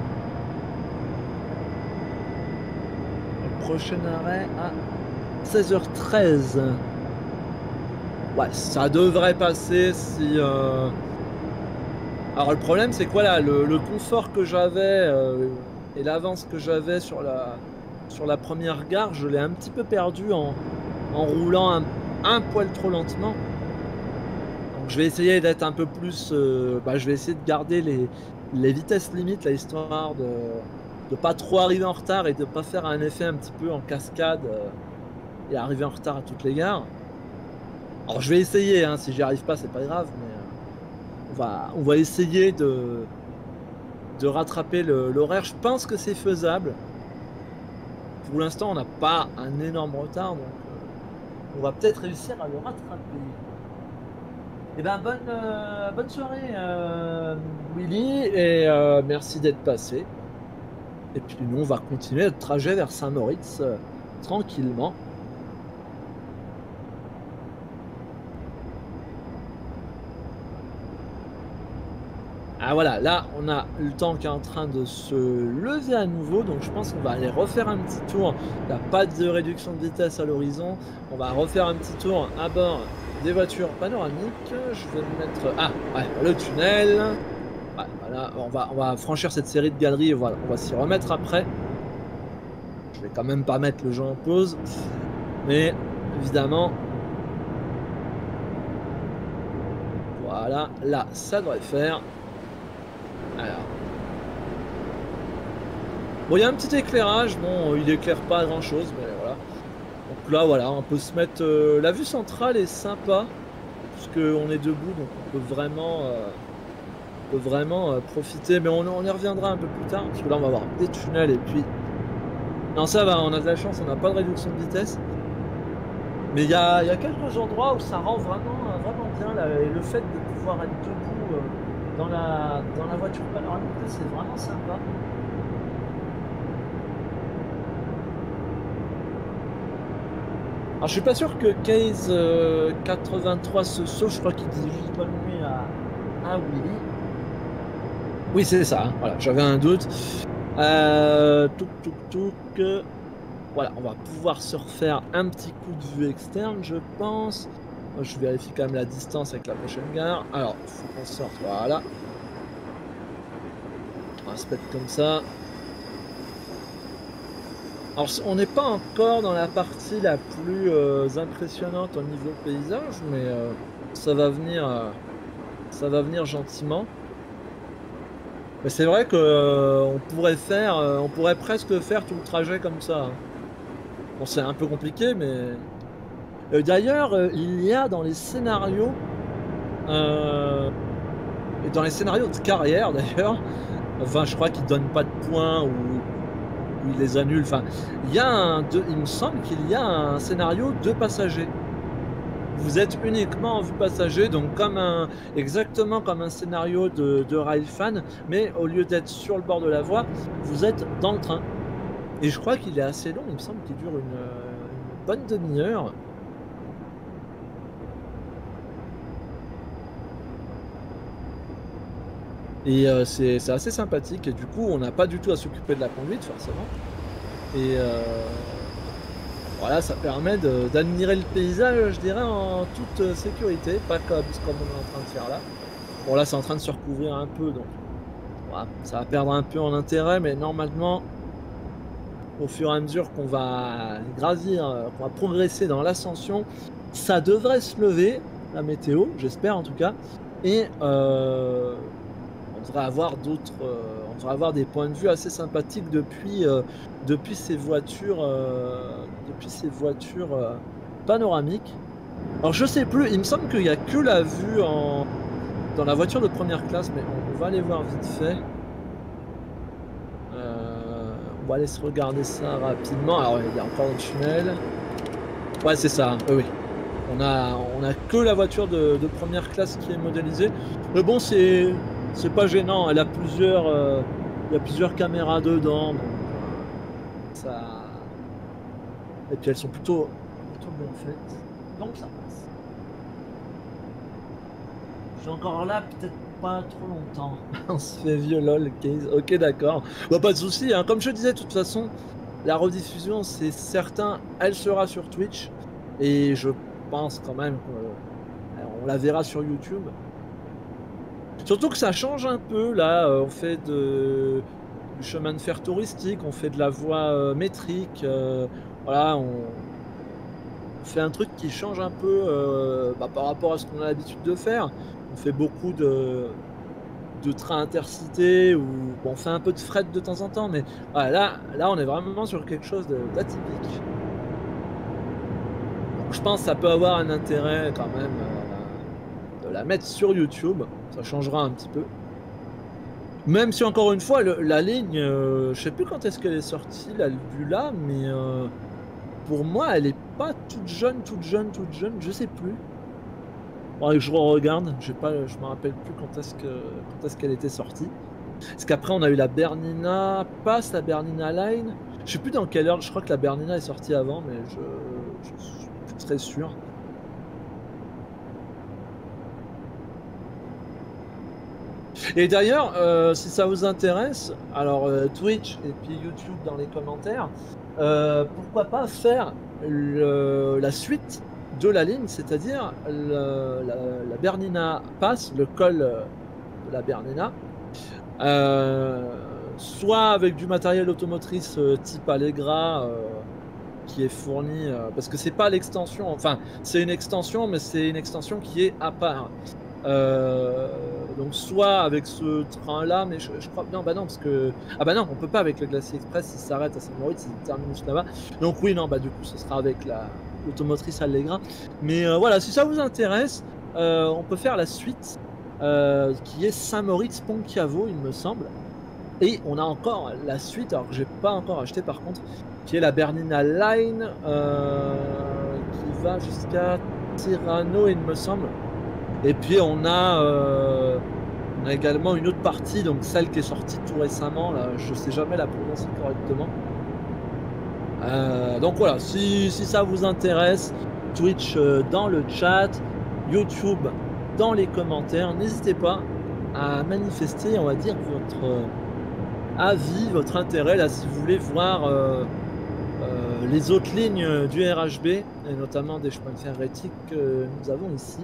A: Le prochain arrêt à 16h13. Ouais, ça devrait passer si... Alors le problème c'est quoi là, le confort que j'avais et l'avance que j'avais sur la première gare, je l'ai un petit peu perdu en roulant un poil trop lentement. Donc je vais essayer d'être un peu plus... je vais essayer de garder les vitesses limites, là, histoire de pas trop arriver en retard et de pas faire un effet un petit peu en cascade et arriver en retard à toutes les gares. Alors je vais essayer, hein, si j'y arrive pas c'est pas grave, mais on va essayer de rattraper l'horaire. Je pense que c'est faisable. Pour l'instant on n'a pas un énorme retard, donc on va peut-être réussir à le rattraper. Et ben bonne soirée Willy, et merci d'être passé. Et puis nous on va continuer notre trajet vers Saint-Moritz tranquillement. Ah voilà, là on a le temps qui est en train de se lever à nouveau, donc je pense qu'on va aller refaire un petit tour. Il n'y a pas de réduction de vitesse à l'horizon. On va refaire un petit tour à bord des voitures panoramiques. Je vais me mettre... Ah ouais, le tunnel. Ouais, voilà, on va franchir cette série de galeries et voilà, on va s'y remettre après. Je vais quand même pas mettre le jeu en pause, mais évidemment... Voilà, là ça devrait faire. Alors. Bon, il y a un petit éclairage, bon, il éclaire pas grand chose, mais voilà. Donc là, voilà, on peut se mettre... la vue centrale est sympa, puisqu'on est debout, donc on peut vraiment, profiter, mais on y reviendra un peu plus tard, parce que là, on va avoir des tunnels, et puis... Non, ça va, on a de la chance, on n'a pas de réduction de vitesse. Mais il y a quelques endroits où ça rend vraiment bien, là, et le fait de pouvoir être debout... dans la voiture panoramique, c'est vraiment sympa. Alors je suis pas sûr que Case 83 se sauve, je crois qu'il dit juste bonne nuit à Willy. Oui c'est ça, hein. Voilà, j'avais un doute. Voilà, on va pouvoir se refaire un petit coup de vue externe, je pense. Je vérifie quand même la distance avec la prochaine gare. Alors, il faut qu'on sorte, voilà. On va se mettre comme ça. Alors, on n'est pas encore dans la partie la plus impressionnante au niveau paysage, mais ça va venir gentiment. Mais c'est vrai que on pourrait presque faire tout le trajet comme ça. Bon, c'est un peu compliqué, mais... D'ailleurs, il y a dans les scénarios, et dans les scénarios de carrière d'ailleurs, enfin je crois qu'ils donnent pas de points ou ils les annulent, enfin il me semble qu'il y a un scénario de passagers. Vous êtes uniquement en vue passager, donc exactement comme un scénario de Railfan, mais au lieu d'être sur le bord de la voie, vous êtes dans le train. Et je crois qu'il est assez long, il me semble qu'il dure une bonne demi-heure. Et c'est assez sympathique, et du coup on n'a pas du tout à s'occuper de la conduite forcément. Et voilà, ça permet d'admirer le paysage, je dirais, en toute sécurité, pas comme on est en train de faire là. Bon là c'est en train de se recouvrir un peu, donc voilà, ça va perdre un peu en intérêt, mais normalement, au fur et à mesure qu'on va gravir, qu'on va progresser dans l'ascension, ça devrait se lever, la météo, j'espère en tout cas, et on devrait avoir des points de vue assez sympathiques depuis ces voitures panoramiques. Alors je sais plus, il me semble qu'il n'y a que la vue dans la voiture de première classe, mais on va aller voir vite fait. On va aller se regarder ça rapidement. Alors il y a encore un tunnel. Ouais, c'est ça, oui. On a que la voiture de première classe qui est modélisée. Mais bon, c'est pas gênant. Elle a il y a plusieurs caméras dedans, donc ça. Et puis elles sont plutôt bien faites. Donc ça passe. Je suis encore là, peut-être pas trop longtemps. On se fait vieux lol, case. Ok, d'accord. Bah, pas de souci, hein. Comme je disais, de toute façon, la rediffusion, c'est certain, elle sera sur Twitch. Et je pense quand même qu'on la verra sur YouTube. Surtout que ça change un peu. Là, on fait du chemin de fer touristique, on fait de la voie métrique. Voilà, on fait un truc qui change un peu par rapport à ce qu'on a l'habitude de faire. On fait beaucoup de trains intercités ou bon, on fait un peu de fret de temps en temps, mais voilà, là, on est vraiment sur quelque chose d'atypique. Donc, je pense que ça peut avoir un intérêt quand même de la mettre sur YouTube. Ça changera un petit peu. Même si encore une fois, la ligne, je sais plus quand est-ce qu'elle est sortie, l'Albula, mais pour moi, elle est pas toute jeune, je sais plus. Faudrait que je re-regarde, je me rappelle plus quand est-ce qu'elle était sortie. Parce qu'après, on a eu la Bernina Pass, la Bernina Line. Je sais plus dans quelle heure, je crois que la Bernina est sortie avant, mais je suis plus très sûr. Et d'ailleurs, si ça vous intéresse, alors Twitch et puis YouTube dans les commentaires, pourquoi pas faire la suite de la ligne, c'est-à-dire la Bernina Pass, le col de la Bernina, soit avec du matériel automotrice type Allegra qui est fourni, parce que c'est pas l'extension, enfin c'est une extension, mais c'est une extension qui est à part. Donc soit avec ce train-là, mais je crois non, bah non, parce que ah bah non, on peut pas avec le Glacier Express, il s'arrête à Saint-Moritz, il termine juste là-bas. Donc oui, non, bah du coup, ce sera avec l'automotrice Allegra. Mais voilà, si ça vous intéresse, on peut faire la suite, qui est Saint-Moritz-Pontiavo, il me semble. Et on a encore la suite, alors que j'ai pas encore acheté par contre, qui est la Bernina Line, qui va jusqu'à Tirano, il me semble. Et puis on a également une autre partie, donc celle qui est sortie tout récemment, là, je sais jamais la prononcer correctement. Donc voilà, si ça vous intéresse, Twitch dans le chat, YouTube dans les commentaires, n'hésitez pas à manifester, on va dire, votre avis, votre intérêt, là, si vous voulez voir les autres lignes du RHB, et notamment des chemins de fer rétiques que nous avons ici.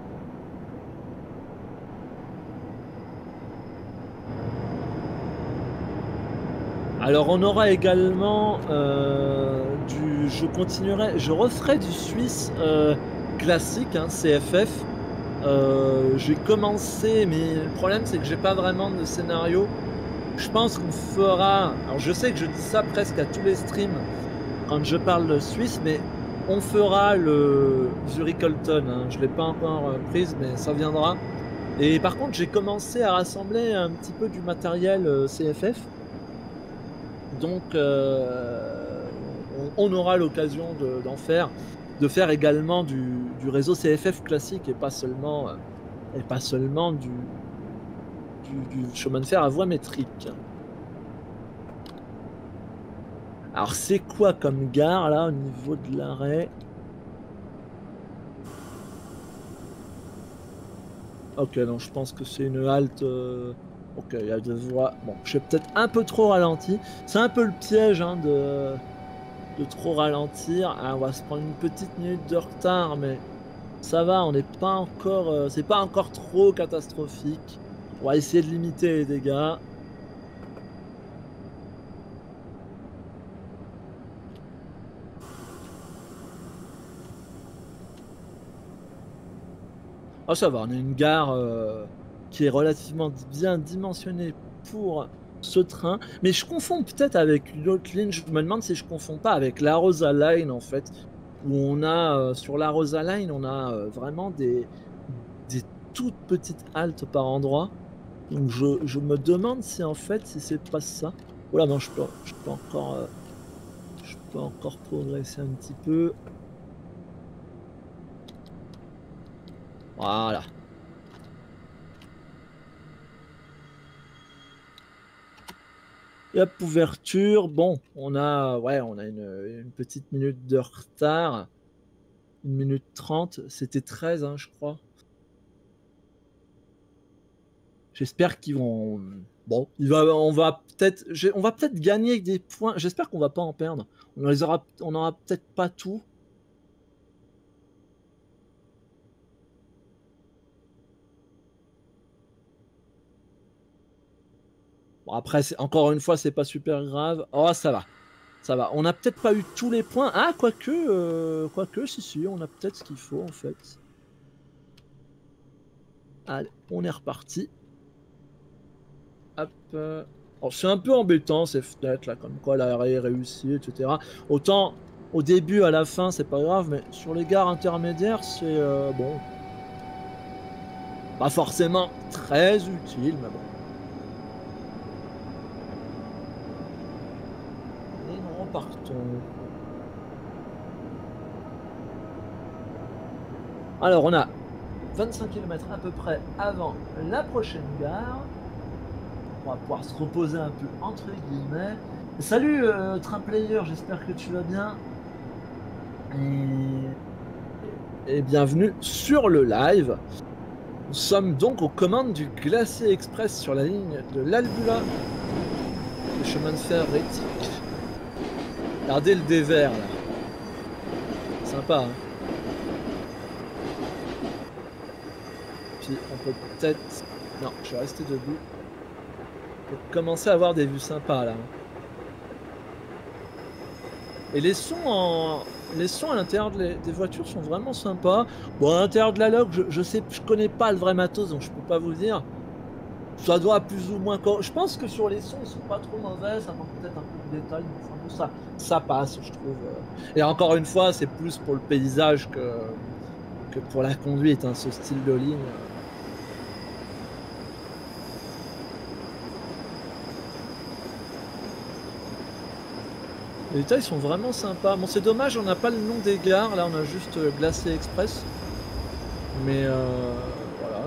A: Alors on aura également je referai du Suisse classique, hein, CFF. J'ai commencé, mais le problème c'est que j'ai pas vraiment de scénario. Je pense qu'on fera, alors je sais que je dis ça presque à tous les streams quand je parle de Suisse, mais on fera le Zurich-Colton, hein. Je l'ai pas encore prise, mais ça viendra. Et par contre, j'ai commencé à rassembler un petit peu du matériel CFF. Donc, on aura l'occasion d'en faire, de faire également du réseau CFF classique et pas seulement du chemin de fer à voie métrique. Alors, c'est quoi comme gare là au niveau de l'arrêt? Ok, non, je pense que c'est une halte. Ok, il y a deux voies. Bon, je suis peut-être un peu trop ralenti. C'est un peu le piège hein, de trop ralentir. Ah, on va se prendre une petite minute de retard, mais ça va, on n'est pas encore. C'est pas encore trop catastrophique. On va essayer de limiter les dégâts. Ah, ça va, on a une gare qui est relativement bien dimensionnée pour ce train. Mais je confonds peut-être avec une autre ligne. Je me demande si je confonds pas avec la Rosa Line en fait. Où on a, sur la Rosa Line, on a vraiment des toutes petites haltes par endroit. Donc je me demande si en fait, si c'est pas ça. Oula, non, je peux encore progresser un petit peu. Voilà. Et hop, ouverture. Bon, on a une petite minute de retard. 1 minute 30. C'était 13, hein, je crois. J'espère qu'ils vont. Bon, on va peut-être gagner des points. J'espère qu'on va pas en perdre. On aura peut-être pas tout. Bon, après, encore une fois, c'est pas super grave. Oh, ça va. Ça va. On n'a peut-être pas eu tous les points. Ah, quoique, si, on a peut-être ce qu'il faut en fait. Allez, on est reparti. Hop. Alors, c'est un peu embêtant ces fenêtres là, comme quoi l'arrêt est réussi, etc. Autant au début, à la fin, c'est pas grave, mais sur les gares intermédiaires, c'est bon, pas forcément très utile, mais bon. Et nous repartons. Alors, on a 25 km à peu près avant la prochaine gare. On va pouvoir se reposer un peu entre guillemets. Salut Train Player, j'espère que tu vas bien. Et bienvenue sur le live. Nous sommes donc aux commandes du Glacier Express sur la ligne de l'Albula. Le chemin de fer rétique. Regardez le dévers là. Sympa, hein. Puis on peut peut-être... Non, je vais rester debout. On peut commencer à avoir des vues sympas là. Et les sons à l'intérieur des voitures sont vraiment sympas. Bon, à l'intérieur de la log, je connais pas le vrai matos, donc je peux pas vous dire. Ça doit plus ou moins... Je pense que sur les sons, ils sont pas trop mauvais, ça manque peut-être un peu de détails, mais enfin, ça passe, je trouve. Et encore une fois, c'est plus pour le paysage que pour la conduite, hein, ce style de ligne. Les détails sont vraiment sympas. Bon, c'est dommage, on n'a pas le nom des gares. Là, on a juste Glacier Express. Mais voilà,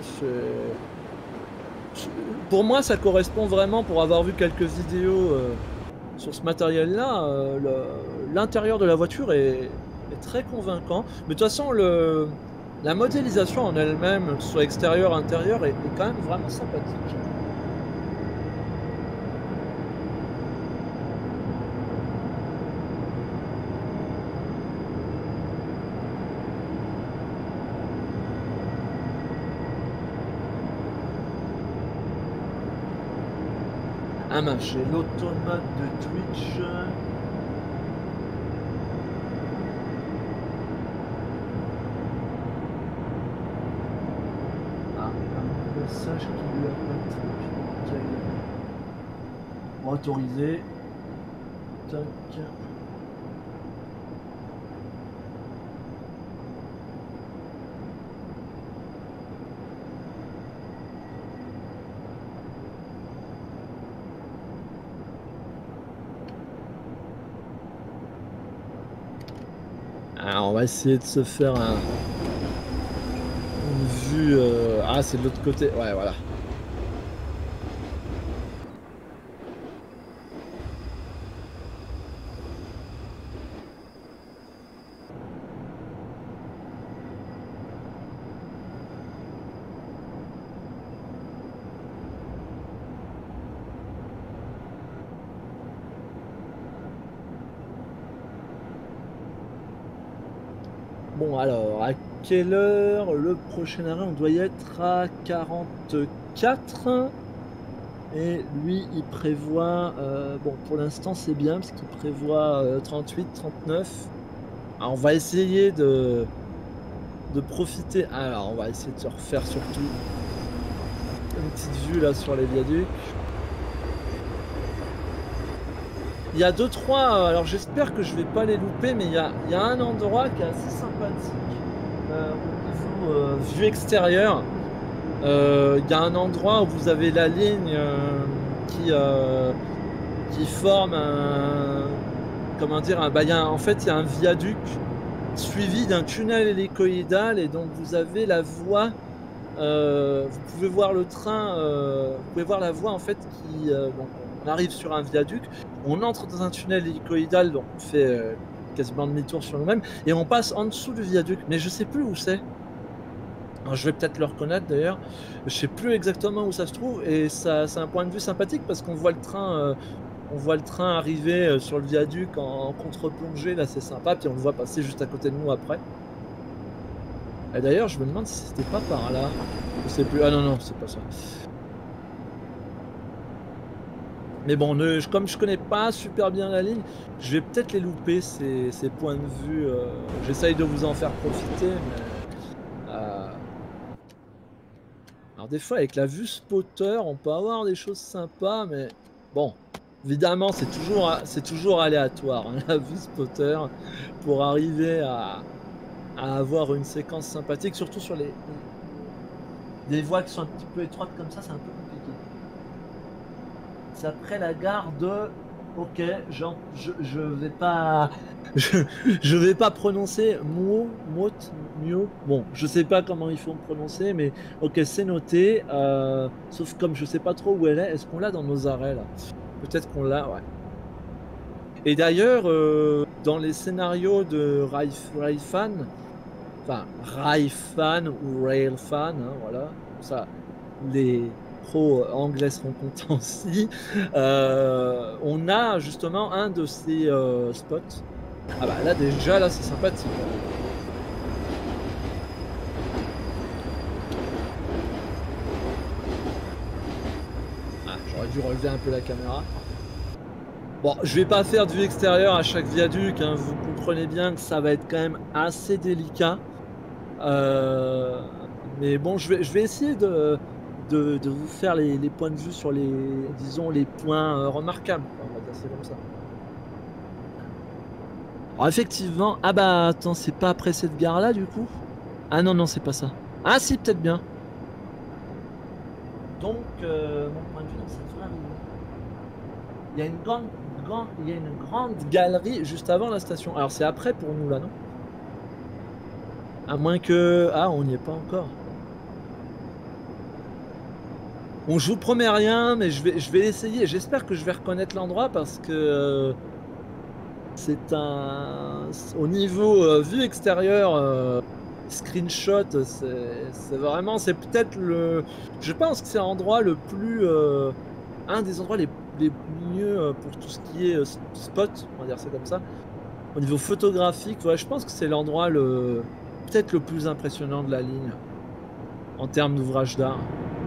A: pour moi, ça correspond vraiment, pour avoir vu quelques vidéos sur ce matériel-là. L'intérieur de la voiture est très convaincant. Mais de toute façon, la modélisation en elle-même, que ce soit extérieur, intérieur, est quand même vraiment sympathique. Ah mince, j'ai l'automate de Twitch. Ah, un message qui lui a pas été autorisé. Tac. Alors, on va essayer de se faire une vue. Ah, c'est de l'autre côté. Ouais, voilà. Bon, alors, à quelle heure le prochain arrêt? On doit y être à 44. Et lui, il prévoit... bon, pour l'instant, c'est bien, parce qu'il prévoit 38, 39. Alors, on va essayer de profiter. Alors, on va essayer de se refaire surtout une petite vue là sur les viaducs. Il y a 2-3, alors j'espère que je vais pas les louper, mais il y a un endroit qui est assez sympathique au niveau vue extérieure. Il y a un endroit où vous avez la ligne qui qui forme un, comment dire, en fait, il y a un viaduc suivi d'un tunnel hélicoïdal et donc vous avez la voie, vous pouvez voir le train, vous pouvez voir la voie en fait qui, donc on arrive sur un viaduc, on entre dans un tunnel hélicoïdal, donc on fait, quasiment demi-tour sur nous-mêmes et on passe en dessous du viaduc, mais je sais plus où c'est. Alors je vais peut-être le reconnaître d'ailleurs, je sais plus exactement où ça se trouve et ça c'est un point de vue sympathique parce qu'on voit le train, on voit le train arriver, sur le viaduc en contre-plongée, là c'est sympa, puis on le voit passer juste à côté de nous après. Et d'ailleurs, je me demande si c'était pas par là. Je sais plus. Ah non, non, c'est pas ça. Mais bon, comme je connais pas super bien la ligne, je vais peut-être les louper, ces points de vue. J'essaye de vous en faire profiter, mais... Alors des fois, avec la vue spotter, on peut avoir des choses sympas, mais bon, évidemment, c'est toujours aléatoire, hein, la vue spotter, pour arriver à avoir une séquence sympathique, surtout sur des voies qui sont un petit peu étroites comme ça, c'est un peu compliqué. C'est après la gare de... Ok, je vais pas... Je vais pas prononcer Mio. Bon, je sais pas comment il faut me prononcer, mais ok, c'est noté. Sauf comme je sais pas trop où elle est qu'on l'a dans nos arrêts là? Peut-être qu'on l'a, ouais. Et d'ailleurs, dans les scénarios de Railfan, enfin Railfan ou Railfan, hein, voilà, ça, les pros anglais seront contents aussi. On a justement un de ces spots. Ah bah là déjà là c'est sympathique. Ah, j'aurais dû relever un peu la caméra. Bon, je vais pas faire de vue extérieure à chaque viaduc, hein, vous comprenez bien que ça va être quand même assez délicat. Mais bon, je vais essayer de vous faire les points de vue sur les, disons, les points remarquables. On va dire c'est comme ça. Alors effectivement, ah bah attends, c'est pas après cette gare là du coup? Ah non, non, c'est pas ça. Ah si, peut-être bien. Donc, mon point de vue dans cette zone, il y a une grande galerie juste avant la station. Alors c'est après pour nous là, non? À moins que... Ah, on n'y est pas encore. Bon, je vous promets rien, mais je vais essayer. J'espère que je vais reconnaître l'endroit parce que c'est un... Au niveau vue extérieure, screenshot, c'est vraiment... C'est peut-être le... Je pense que c'est l'endroit le plus... un des endroits les mieux pour tout ce qui est spot, on va dire c'est comme ça. Au niveau photographique, ouais, je pense que c'est l'endroit peut-être le plus impressionnant de la ligne en termes d'ouvrage d'art.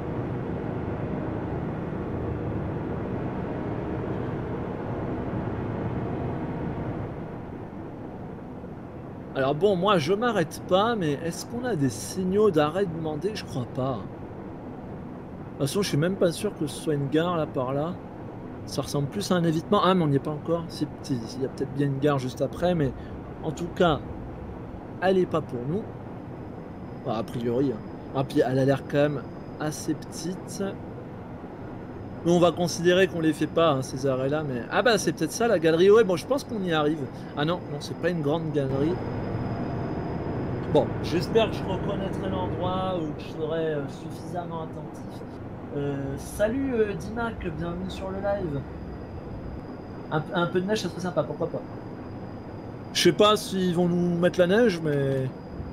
A: Alors bon, moi je m'arrête pas, mais est-ce qu'on a des signaux d'arrêt demandés? Je crois pas. De toute façon, je suis même pas sûr que ce soit une gare là par là. Ça ressemble plus à un évitement. Ah, mais on n'y est pas encore. Il y a peut-être bien une gare juste après, mais en tout cas, elle est pas pour nous. Enfin, a priori. Hein. Ah, puis elle a l'air quand même assez petite. Nous, on va considérer qu'on les fait pas, hein, ces arrêts-là, mais... Ah bah, c'est peut-être ça, la galerie. Ouais, bon, je pense qu'on y arrive. Ah non, non, c'est pas une grande galerie. Bon, j'espère que je reconnaîtrai l'endroit ou que je serai suffisamment attentif. Salut Dimac, bienvenue sur le live. Un peu de neige, ça serait sympa, pourquoi pas. Je sais pas s'ils vont nous mettre la neige, mais...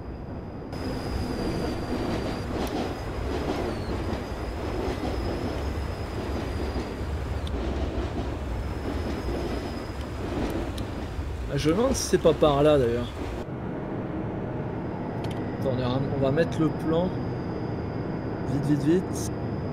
A: Je me demande si c'est pas par là d'ailleurs. Attendez, on va mettre le plan. Vite, vite, vite.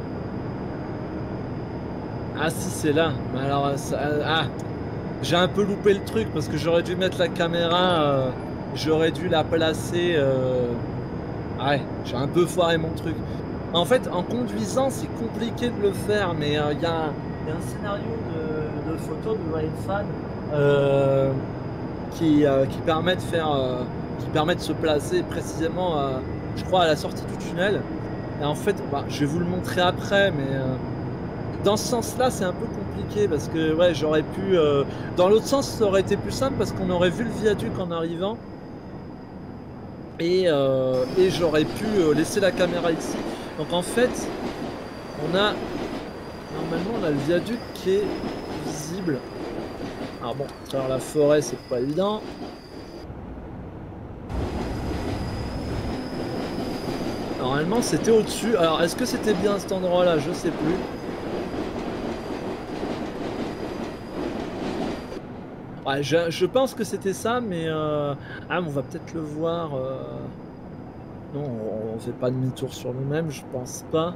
A: Ah si, c'est là. Mais alors, ah, j'ai un peu loupé le truc parce que j'aurais dû mettre la caméra, j'aurais dû la placer. Ouais, j'ai un peu foiré mon truc. En fait, en conduisant, c'est compliqué de le faire, mais il y a un scénario de photo de Railfan qui permet de faire, qui permet de se placer précisément, je crois, à la sortie du tunnel. Et en fait, bah, je vais vous le montrer après, mais dans ce sens-là, c'est un peu compliqué parce que ouais, j'aurais pu. Dans l'autre sens, ça aurait été plus simple parce qu'on aurait vu le viaduc en arrivant et j'aurais pu laisser la caméra ici. Donc en fait, on a normalement on a le viaduc qui est visible. Alors bon, alors la forêt, c'est pas évident. Normalement, c'était au-dessus. Alors, est-ce que c'était bien cet endroit-là? Je sais plus. Ouais, je pense que c'était ça, mais ah, mais on va peut-être le voir. Non, on fait pas demi-tour sur nous-mêmes, je pense pas.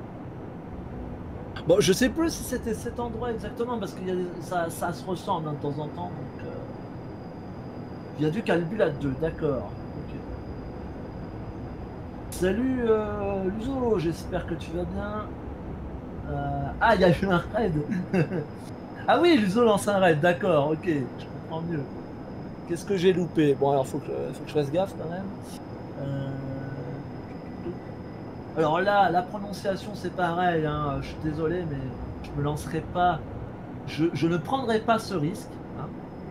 A: Bon, je sais plus si c'était cet endroit exactement, parce que ça se ressemble hein, de temps en temps. Donc, viaduc Albula 2, d'accord. Ok. Salut Luzo, j'espère que tu vas bien. Ah, il y a eu un raid. Ah oui, Luzo lance un raid, d'accord, ok, je comprends mieux. Qu'est-ce que j'ai loupé? Bon, alors faut que je fasse gaffe quand même. Euh, Alors là, la prononciation c'est pareil, hein, je suis désolé, mais je me lancerai pas, je ne prendrai pas ce risque. Hein.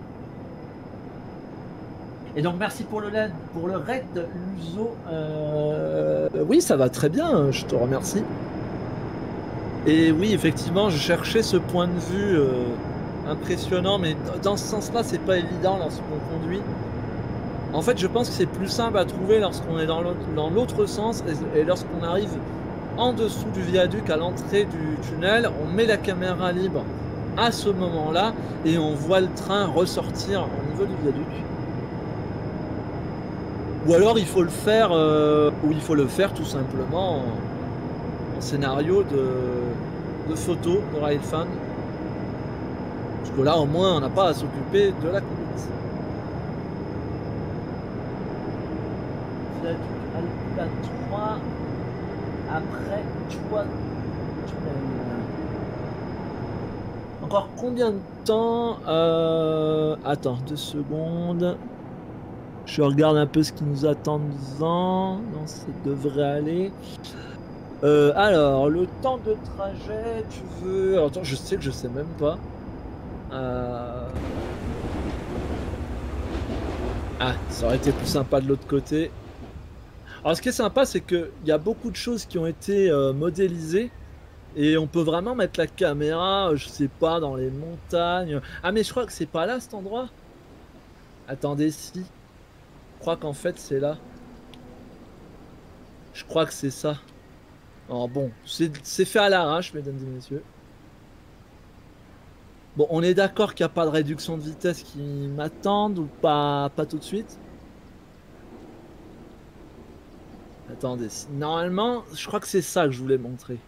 A: Et donc merci pour le raid, Luzo. Oui, ça va très bien, je te remercie. Et oui, effectivement, je cherchais ce point de vue impressionnant, mais dans ce sens-là, c'est pas évident lorsqu'on conduit. En fait, je pense que c'est plus simple à trouver lorsqu'on est dans l'autre sens et lorsqu'on arrive en dessous du viaduc à l'entrée du tunnel, on met la caméra libre à ce moment-là et on voit le train ressortir au niveau du viaduc. Ou alors il faut le faire, tout simplement en scénario de photo de Railfan. Parce que là au moins on n'a pas à s'occuper de la conduite. Viaduc Albula 3 après Choix tunnel. Encore combien de temps? Attends 2 secondes. Je regarde un peu ce qui nous attend devant. Non, ça devrait aller. Alors, le temps de trajet, tu veux... Alors, attends, je sais que je sais même pas. Ah, ça aurait été plus sympa de l'autre côté. Alors, ce qui est sympa, c'est qu'il y a beaucoup de choses qui ont été modélisées. Et on peut vraiment mettre la caméra, je sais pas, dans les montagnes. Ah, mais je crois que c'est pas là, cet endroit. Attendez, si. Je crois qu'en fait, c'est là. Je crois que c'est ça. Alors bon, c'est fait à l'arrache, mesdames et messieurs. Bon, on est d'accord qu'il n'y a pas de réduction de vitesse qui m'attendent ou pas tout de suite. Attendez, normalement, je crois que c'est ça que je voulais montrer.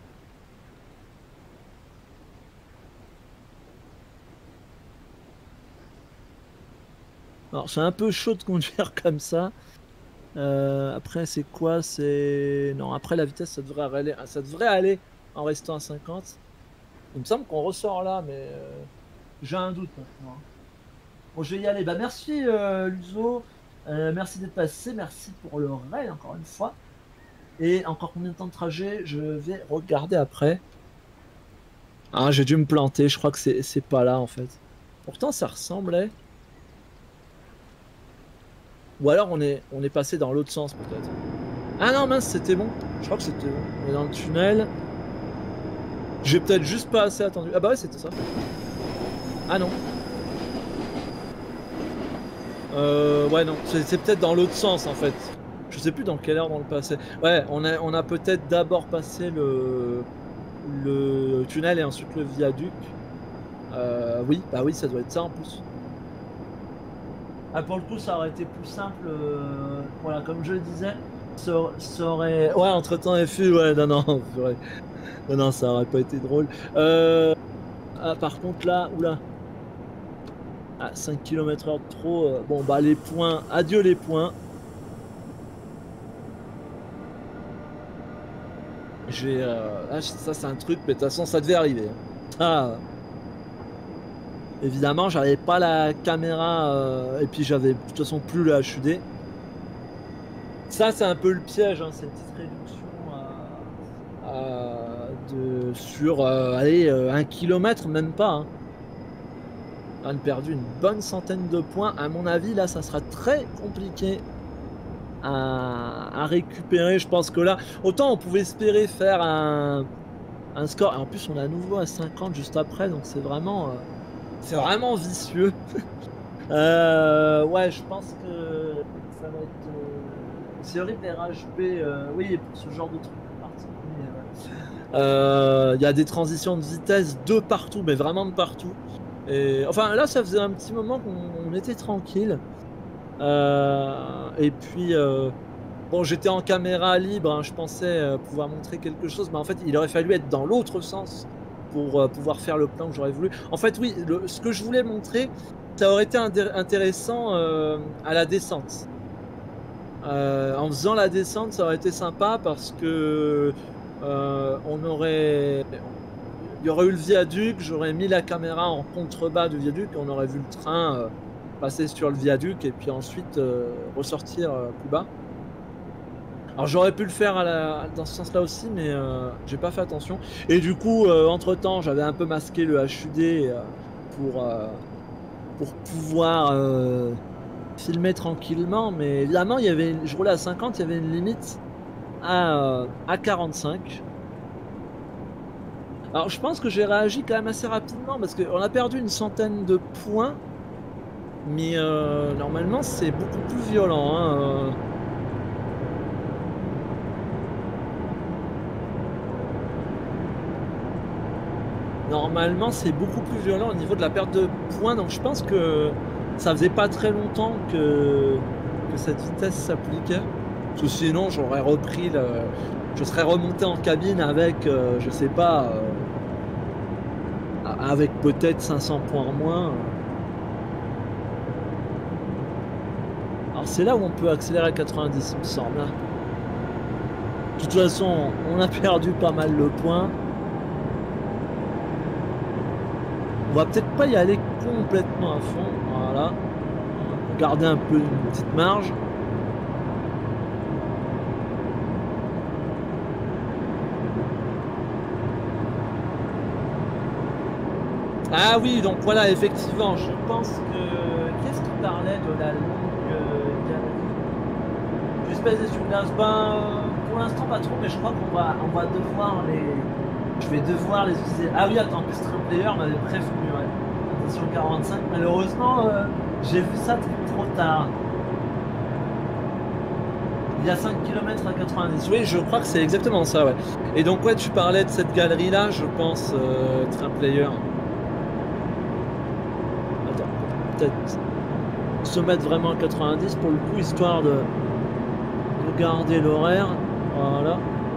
A: Alors, c'est un peu chaud de conduire comme ça. Après, c'est quoi? C'est... Non, après la vitesse, ça devrait aller en restant à 50. Il me semble qu'on ressort là, mais j'ai un doute maintenant. Bon, je vais y aller. Bah, merci Luzo. Merci d'être passé. Merci pour le raid, encore une fois. Et encore combien de temps de trajet? Je vais regarder après. Ah, j'ai dû me planter. Je crois que c'est pas là, en fait. Pourtant, ça ressemblait. Ou alors, on est passé dans l'autre sens, peut-être. Ah non, mince, c'était bon. Je crois que c'était bon. On est dans le tunnel. J'ai peut-être juste pas assez attendu. Ah bah ouais, c'était ça. Ah non. Ouais, non. C'est peut-être dans l'autre sens, en fait. Je sais plus dans quelle heure dans le passé. Ouais, on a peut-être d'abord passé le tunnel et ensuite le viaduc. Oui, bah oui, ça doit être ça en plus. Ah, pour le coup, ça aurait été plus simple. Voilà, comme je le disais, ça aurait. Ouais, entre-temps, FU, ouais, non, non, vrai. Non, non, ça aurait pas été drôle. Ah, par contre, là, oula. Ah, 5 km/h de trop. Bon, bah, les points. Adieu les points. Ah, ça, c'est un truc, mais de toute façon, ça devait arriver. Ah. Évidemment, j'avais pas la caméra et puis j'avais de toute façon plus le HUD. Ça, c'est un peu le piège, hein, cette petite réduction sur allez, 1 kilomètre, même pas, hein. On a perdu une bonne centaine de points. À mon avis, là, ça sera très compliqué à récupérer. Je pense que là, autant on pouvait espérer faire un score. Et en plus, on est à nouveau à 50 juste après, donc c'est vraiment vicieux. Ouais, je pense que ça va être. C'est horrible les RHB, oui, pour ce genre de truc en particulier. Ouais. Il y a des transitions de vitesse de partout, mais vraiment de partout. Et enfin, là, ça faisait un petit moment qu'on était tranquille. Et puis, bon, j'étais en caméra libre, hein, je pensais pouvoir montrer quelque chose, mais en fait, il aurait fallu être dans l'autre sens pour pouvoir faire le plan que j'aurais voulu. En fait, oui, ce que je voulais montrer, ça aurait été intéressant à la descente. En faisant la descente, ça aurait été sympa parce que il y aurait eu le viaduc, j'aurais mis la caméra en contrebas du viaduc, on aurait vu le train passer sur le viaduc et puis ensuite ressortir plus bas. Alors j'aurais pu le faire dans ce sens-là aussi, mais j'ai pas fait attention. Et du coup, entre-temps, j'avais un peu masqué le HUD pour, euh, pour pouvoir filmer tranquillement. Mais évidemment, je roulais à 50, il y avait une limite à 45. Alors je pense que j'ai réagi quand même assez rapidement parce qu'on a perdu une centaine de points. Mais normalement, c'est beaucoup plus violent, hein. Normalement, c'est beaucoup plus violent au niveau de la perte de points, donc je pense que ça faisait pas très longtemps que cette vitesse s'appliquait. Parce que sinon, je serais remonté en cabine avec, je sais pas, avec peut-être 500 points en moins. Alors c'est là où on peut accélérer à 90, il me semble. De toute façon, on a perdu pas mal de points. On va peut-être pas y aller complètement à fond, voilà. On va garder un peu une petite marge. Ah oui, donc voilà, effectivement, je pense que... Qu'est-ce qui parlait de la longue galerie? L'espèce des glace, pour l'instant pas trop, mais je crois on va devoir les... Je vais devoir les utiliser. Ah oui, attends, plus Stream Player m'avait prévenu, ouais. Attention 45, malheureusement, j'ai vu ça trop tard. Il y a 5 km à 90. Oui, je crois que c'est exactement ça, ouais. Et donc, ouais, tu parlais de cette galerie-là, je pense, Train Player. Attends, peut-être se mettre vraiment à 90 pour le coup, histoire de garder l'horaire. Voilà.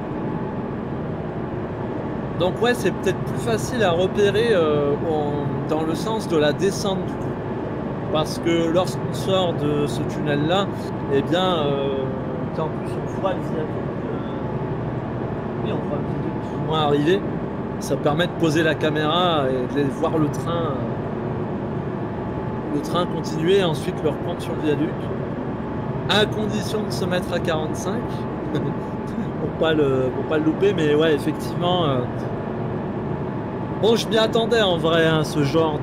A: Donc ouais, c'est peut-être plus facile à repérer dans le sens de la descente du coup. Parce que lorsqu'on sort de ce tunnel-là, eh bien, en plus on voit le viaduc, oui, on voit le viaduc plus ou moins arriver. Ça permet de poser la caméra et de voir le train continuer et ensuite le reprendre sur le viaduc. À condition de se mettre à 45. pour pas le louper, mais ouais, effectivement. Bon, je m'y attendais en vrai, hein, ce genre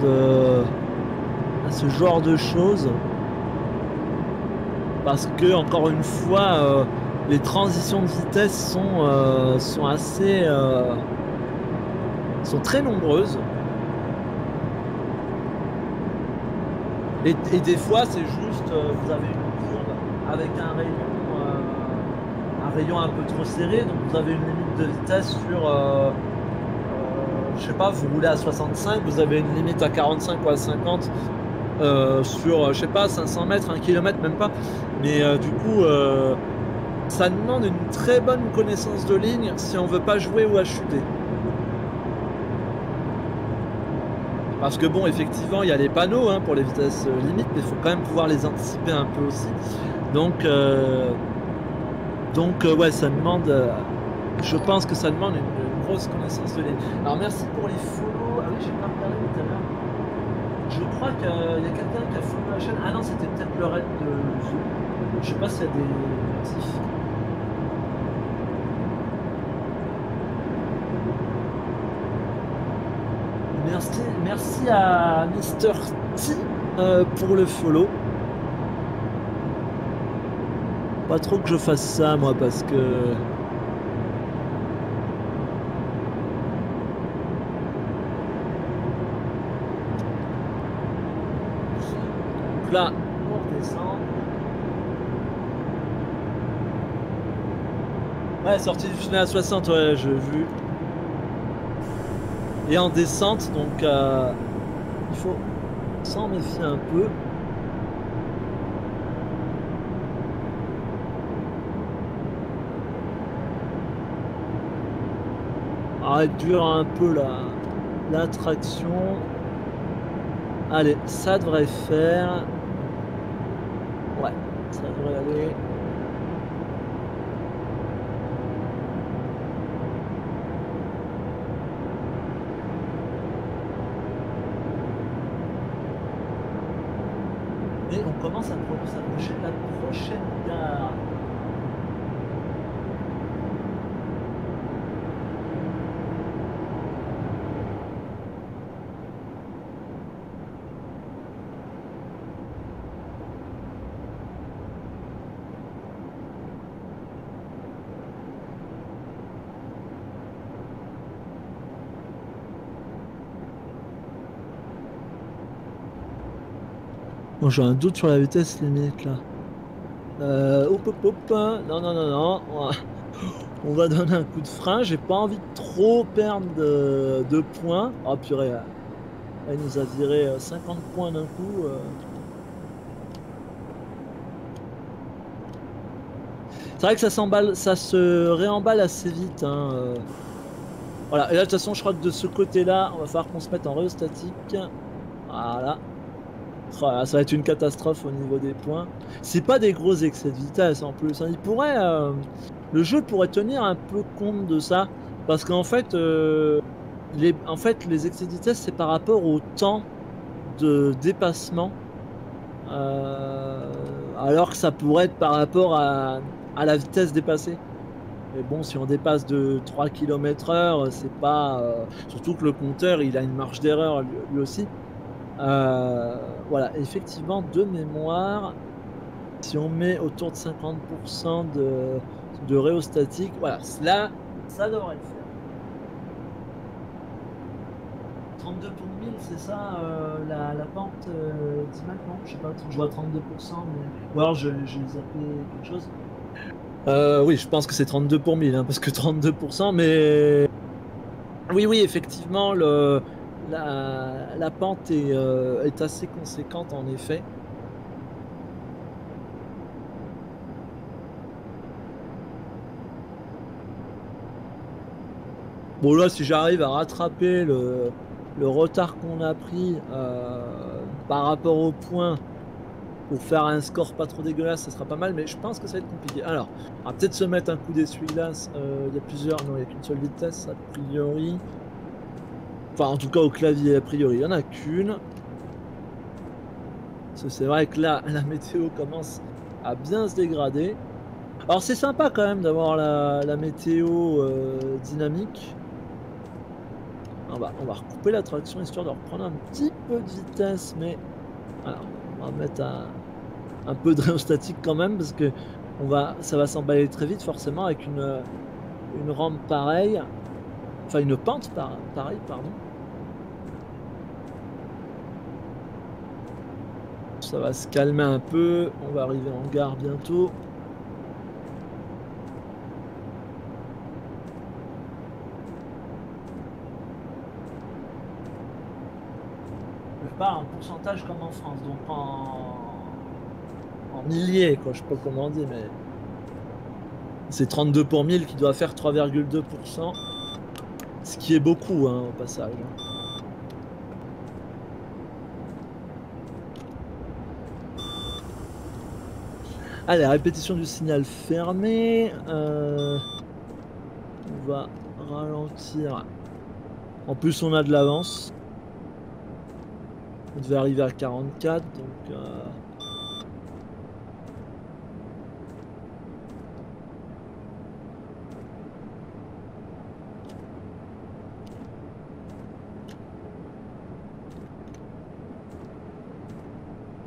A: de choses, parce que encore une fois, les transitions de vitesse sont très nombreuses. Et des fois, c'est juste, vous avez une courbe avec un rayon un peu trop serré, donc vous avez une limite de vitesse sur, je sais pas, vous roulez à 65, vous avez une limite à 45 ou à 50 sur, je sais pas, 500 mètres, 1 km, même pas. Mais du coup, ça demande une très bonne connaissance de ligne si on veut pas jouer ou HUD. Parce que bon, effectivement, il y a les panneaux pour les vitesses limites, mais il faut quand même pouvoir les anticiper un peu aussi. Donc ouais, ça demande, je pense que ça demande une grosse connaissance de ligne. Alors merci pour les follow. Ah oui, j'ai pas regardé tout à l'heure. Je crois qu'il y a quelqu'un qui a follow la chaîne. Ah non, c'était peut-être le raid de Zoom. Je sais pas s'il y a des notifs. Merci à Mister T pour le follow. Pas trop que je fasse ça, moi, parce que... Donc là, on redescend. Ouais, sortie du final à 60, ouais, j'ai vu. Et en descente, donc il faut s'en méfier un peu. Réduire un peu la traction. Allez, ça devrait faire. Ouais, ça devrait aller. Et on commence à s'approcher de la prochaine gare. Bon, j'ai un doute sur la vitesse limite là. Hop hop hop. Non, non, non, non. On va donner un coup de frein. J'ai pas envie de trop perdre de points. Oh purée, elle nous a viré 50 points d'un coup. C'est vrai que ça s'emballe, ça se réemballe assez vite, hein. Voilà, et là de toute façon je crois que de ce côté-là, on va falloir qu'on se mette en réostatique. Voilà. Ça va être une catastrophe au niveau des points. C'est pas des gros excès de vitesse en plus, hein. Le jeu pourrait tenir un peu compte de ça. Parce qu'en fait, les excès de vitesse, c'est par rapport au temps de dépassement. Alors que ça pourrait être par rapport à la vitesse dépassée. Mais bon, si on dépasse de 3 km/h, c'est pas. Surtout que le compteur, il a une marge d'erreur lui aussi. Voilà, effectivement, de mémoire, si on met autour de 50% de réostatique, voilà, là, ça devrait le faire. 32 pour 1000, c'est ça la pente d'IMAC, non? Je sais pas, je vois 32%, mais. Ou alors j'ai zappé quelque chose. Oui, je pense que c'est 32 pour 1000, hein, parce que 32%, mais oui, oui, effectivement, la pente est assez conséquente, en effet. Bon, là, si j'arrive à rattraper le retard qu'on a pris par rapport au point pour faire un score pas trop dégueulasse, ça sera pas mal, mais je pense que ça va être compliqué. Alors, on va peut-être se mettre un coup d'essuie-glace. Il y a plusieurs, non, il n'y a qu'une seule vitesse, a priori. Enfin, en tout cas, au clavier, a priori, il n'y en a qu'une. Parce que c'est vrai que là, la météo commence à bien se dégrader. Alors, c'est sympa quand même d'avoir la météo dynamique. On va recouper la traction histoire de reprendre un petit peu de vitesse, mais alors, on va mettre un peu de réostatique quand même parce que ça va s'emballer très vite forcément avec une rampe pareille, enfin une pente pareille, pardon. Ça va se calmer un peu, on va arriver en gare bientôt. Je pars en pourcentage comme en France, donc en milliers, quoi, je sais pas comment on dit, mais c'est 32 pour 1000 qui doit faire 3,2%, ce qui est beaucoup, hein, au passage. Allez, répétition du signal fermé. On va ralentir. En plus, on a de l'avance. On devait arriver à 44, donc...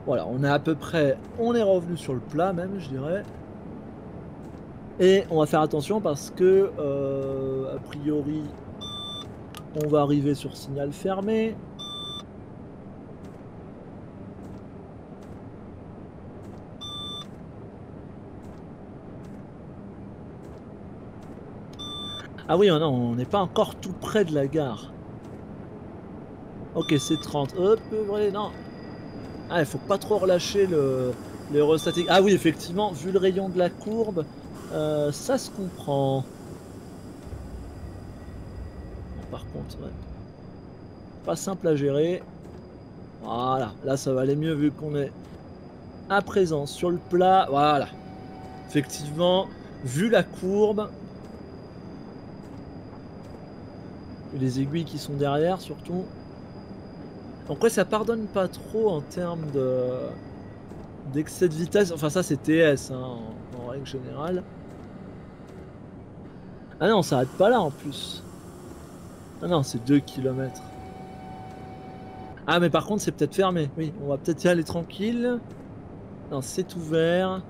A: Voilà, on est à peu près on est revenu sur le plat même, je dirais. Et on va faire attention parce que, a priori, on va arriver sur signal fermé. Ah oui, oh non, on n'est pas encore tout près de la gare. OK, c'est 30. Hop, vrai, non. Ah, il faut pas trop relâcher le l'aérostatique. Ah oui, effectivement, vu le rayon de la courbe, ça se comprend. Bon, par contre, ouais, pas simple à gérer. Voilà, là, ça va aller mieux vu qu'on est à présent sur le plat. Voilà, effectivement, vu la courbe et les aiguilles qui sont derrière surtout. Donc ouais, ça pardonne pas trop en termes d'excès de vitesse. Enfin ça, c'est TS, hein, en règle générale. Ah non, on s'arrête pas là en plus. Ah non, c'est 2 kilomètres. Ah mais par contre, c'est peut-être fermé. Oui, on va peut-être y aller tranquille. Non, c'est ouvert.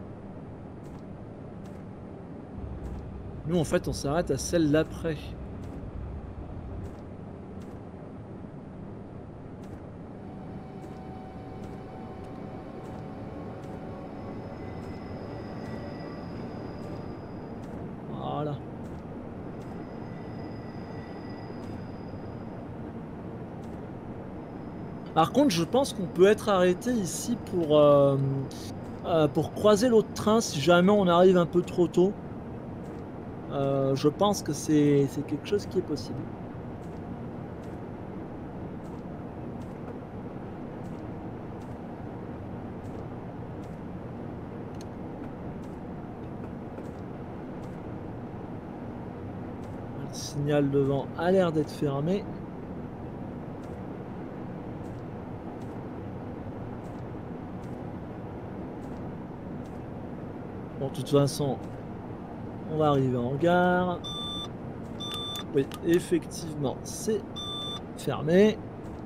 A: Nous, en fait, on s'arrête à celle d'après. Voilà. Par contre, je pense qu'on peut être arrêté ici pour croiser l'autre train si jamais on arrive un peu trop tôt. Je pense que c'est quelque chose qui est possible. Le signal devant a l'air d'être fermé. Bon, de toute façon, on va arriver en gare. Oui, effectivement, c'est fermé.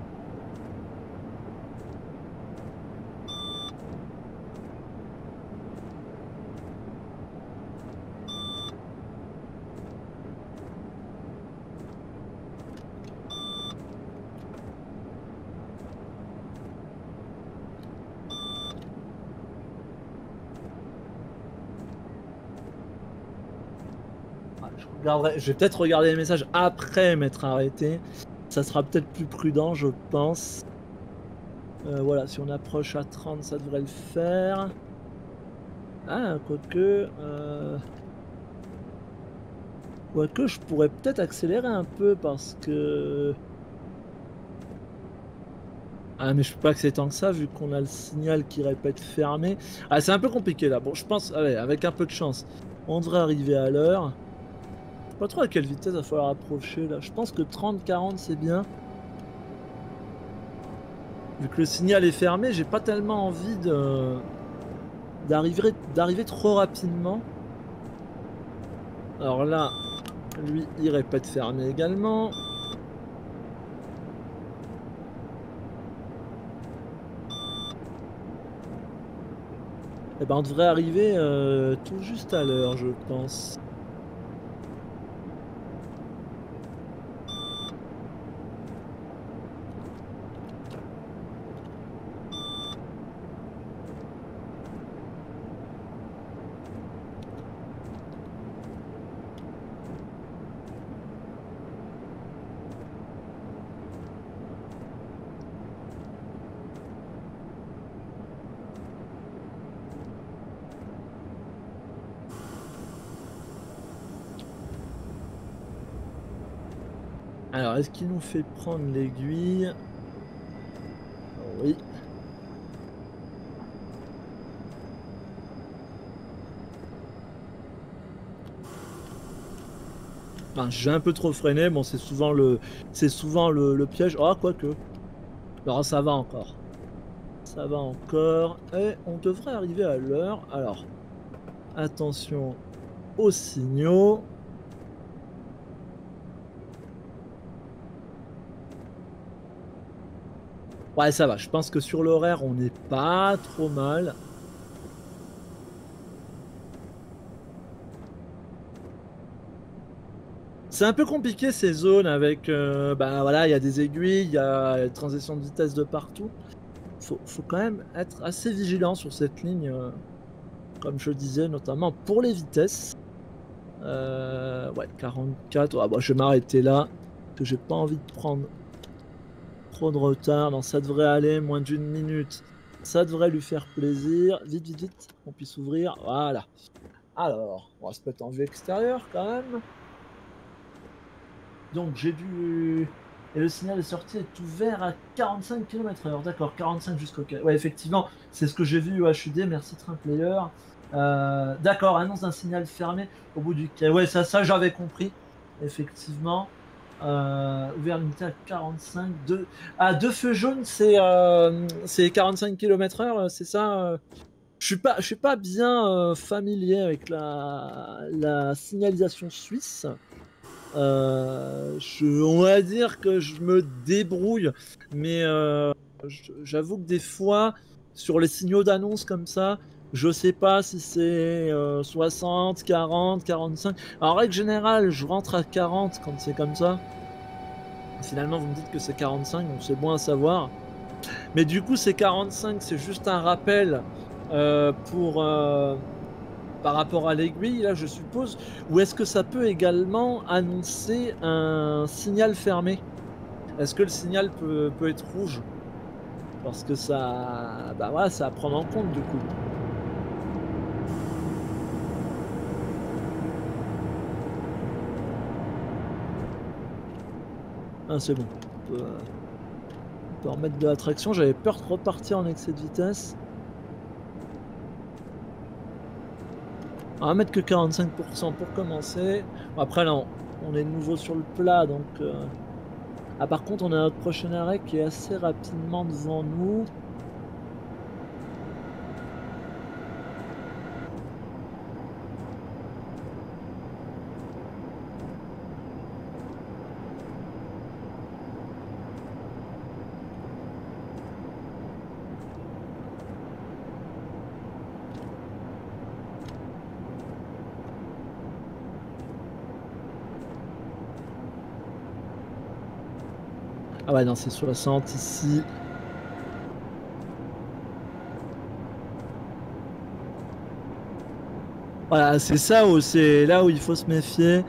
A: Ah, je vais peut-être regarder les messages après m'être arrêté. Ça sera peut-être plus prudent, je pense. Voilà, si on approche à 30, ça devrait le faire. Ah, quoique je pourrais peut-être accélérer un peu parce que ah, mais je peux pas accélérer tant que ça vu qu'on a le signal qui répète fermé. Ah, c'est un peu compliqué là. Bon, je pense, allez, avec un peu de chance, on devrait arriver à l'heure. Je sais pas trop à quelle vitesse va falloir approcher là. Je pense que 30-40 c'est bien. Vu que le signal est fermé, j'ai pas tellement envie d'arriver trop rapidement. Alors là, lui, il répète fermé également. Eh ben, on devrait arriver tout juste à l'heure, je pense. Alors, est-ce qu'il nous fait prendre l'aiguille? Oui. Ben, j'ai un peu trop freiné. Bon, c'est souvent le piège. Ah, quoique. Non, ça va encore. Ça va encore. Et on devrait arriver à l'heure. Alors, attention aux signaux. Ouais, ça va. Je pense que sur l'horaire, on n'est pas trop mal. C'est un peu compliqué ces zones avec, bah voilà, il y a des aiguilles, il y a une transition de vitesse de partout. Faut quand même être assez vigilant sur cette ligne, comme je le disais, notamment pour les vitesses. Ouais, 44. Ah bah, je vais m'arrêter là, que j'ai pas envie de prendre trop de retard. Non, ça devrait aller, moins d'une minute. Ça devrait lui faire plaisir. Vite, vite, vite, qu'on puisse ouvrir. Voilà. Alors, on va se mettre en vue extérieure quand même. Donc j'ai dû et le signal de sortie est ouvert à 45 km/h. D'accord, 45 jusqu'au quai. Ouais, effectivement, c'est ce que j'ai vu au HUD, merci TrainPlayer. D'accord, annonce d'un signal fermé au bout du quai. Ouais, ça j'avais compris, effectivement. Ouvert limité à 45. Deux feux jaunes, c'est 45 km/h, c'est ça? Je suis pas bien familier avec la signalisation suisse. On va dire que je me débrouille, mais j'avoue que des fois, sur les signaux d'annonce comme ça, je sais pas si c'est 60, 40, 45. En règle générale, je rentre à 40 quand c'est comme ça. Finalement, vous me dites que c'est 45, donc c'est bon à savoir. Mais du coup, c'est 45, c'est juste un rappel pour par rapport à l'aiguille, là, je suppose, ou est-ce que ça peut également annoncer un signal fermé? Est-ce que le signal peut être rouge? Parce que ça, bah voilà, c'est à prendre en compte du coup. Ah, c'est bon. On peut remettre de la traction. J'avais peur de repartir en excès de vitesse. On va mettre que 45% pour commencer. Bon, après, là, on est de nouveau sur le plat, donc. Ah, par contre, on a notre prochain arrêt qui est assez rapidement devant nous. Ah ouais, non, c'est 60 ici. Voilà, c'est là où il faut se méfier.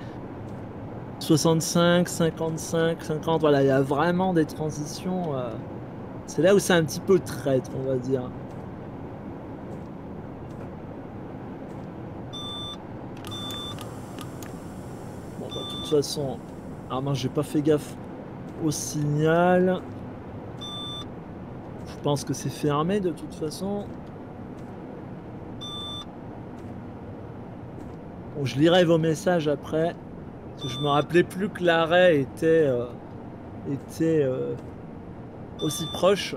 A: 65, 55, 50, voilà, il y a vraiment des transitions. C'est là où c'est un petit peu traître, on va dire. Bon, bah, de toute façon, ah mince, j'ai pas fait gaffe au signal. Je pense que c'est fermé de toute façon. Bon, je lirai vos messages après. Parce que je me rappelais plus que l'arrêt était aussi proche.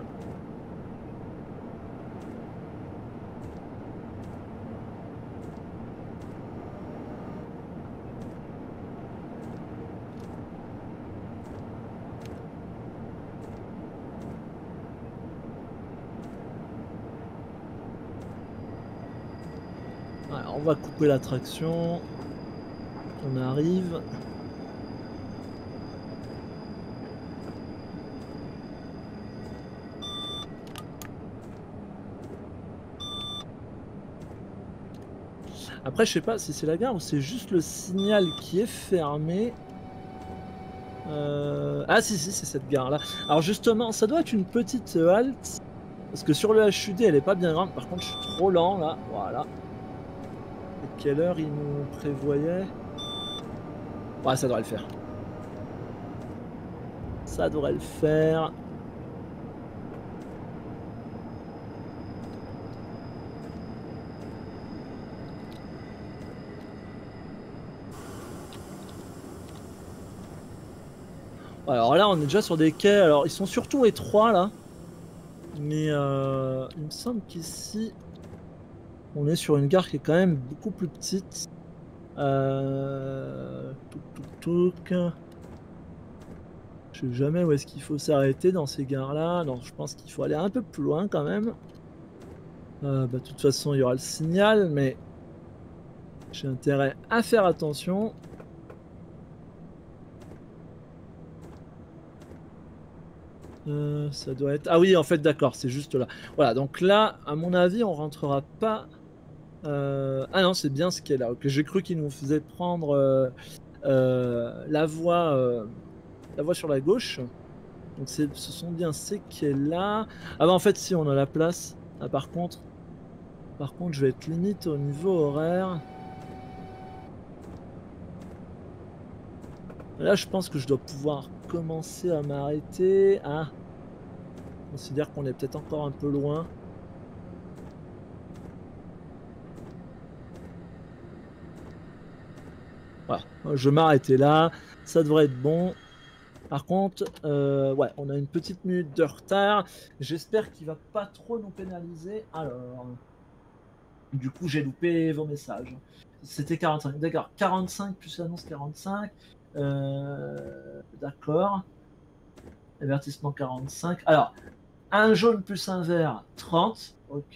A: Alors, on va couper la traction. On arrive. Après, je sais pas si c'est la gare ou c'est juste le signal qui est fermé. Ah si, si, c'est cette gare-là. Alors justement, ça doit être une petite halte. Parce que sur le HUD, elle est pas bien grande. Par contre, je suis trop lent là. Voilà. Et quelle heure il nous prévoyait? Ouais, ça devrait le faire. Ça devrait le faire. Alors là, on est déjà sur des quais. Alors, ils sont surtout étroits là. Mais il me semble qu'ici, on est sur une gare qui est quand même beaucoup plus petite. Touk touk touk. Je sais jamais où est-ce qu'il faut s'arrêter dans ces gares-là. Non, je pense qu'il faut aller un peu plus loin quand même. Bah, de toute façon, il y aura le signal, mais j'ai intérêt à faire attention. Ça doit être... Ah oui, en fait, d'accord, c'est juste là. Voilà, donc là, à mon avis, on rentrera pas... Ah non, c'est bien ce qui est là. Ok, j'ai cru qu'il nous faisait prendre la voie sur la gauche. Donc ce sont bien ces quais là. Ah bah en fait si on a la place. Ah, par contre je vais être limite au niveau horaire. Là je pense que je dois pouvoir commencer à m'arrêter. Ah, je considère qu'on est peut-être encore un peu loin. Voilà, je vais m'arrêter là. Ça devrait être bon. Par contre, ouais, on a une petite minute de retard. J'espère qu'il va pas trop nous pénaliser. Alors, du coup, j'ai loupé vos messages. C'était 45. D'accord. 45 plus annonce 45. D'accord. Avertissement 45. Alors, un jaune plus un vert, 30. Ok.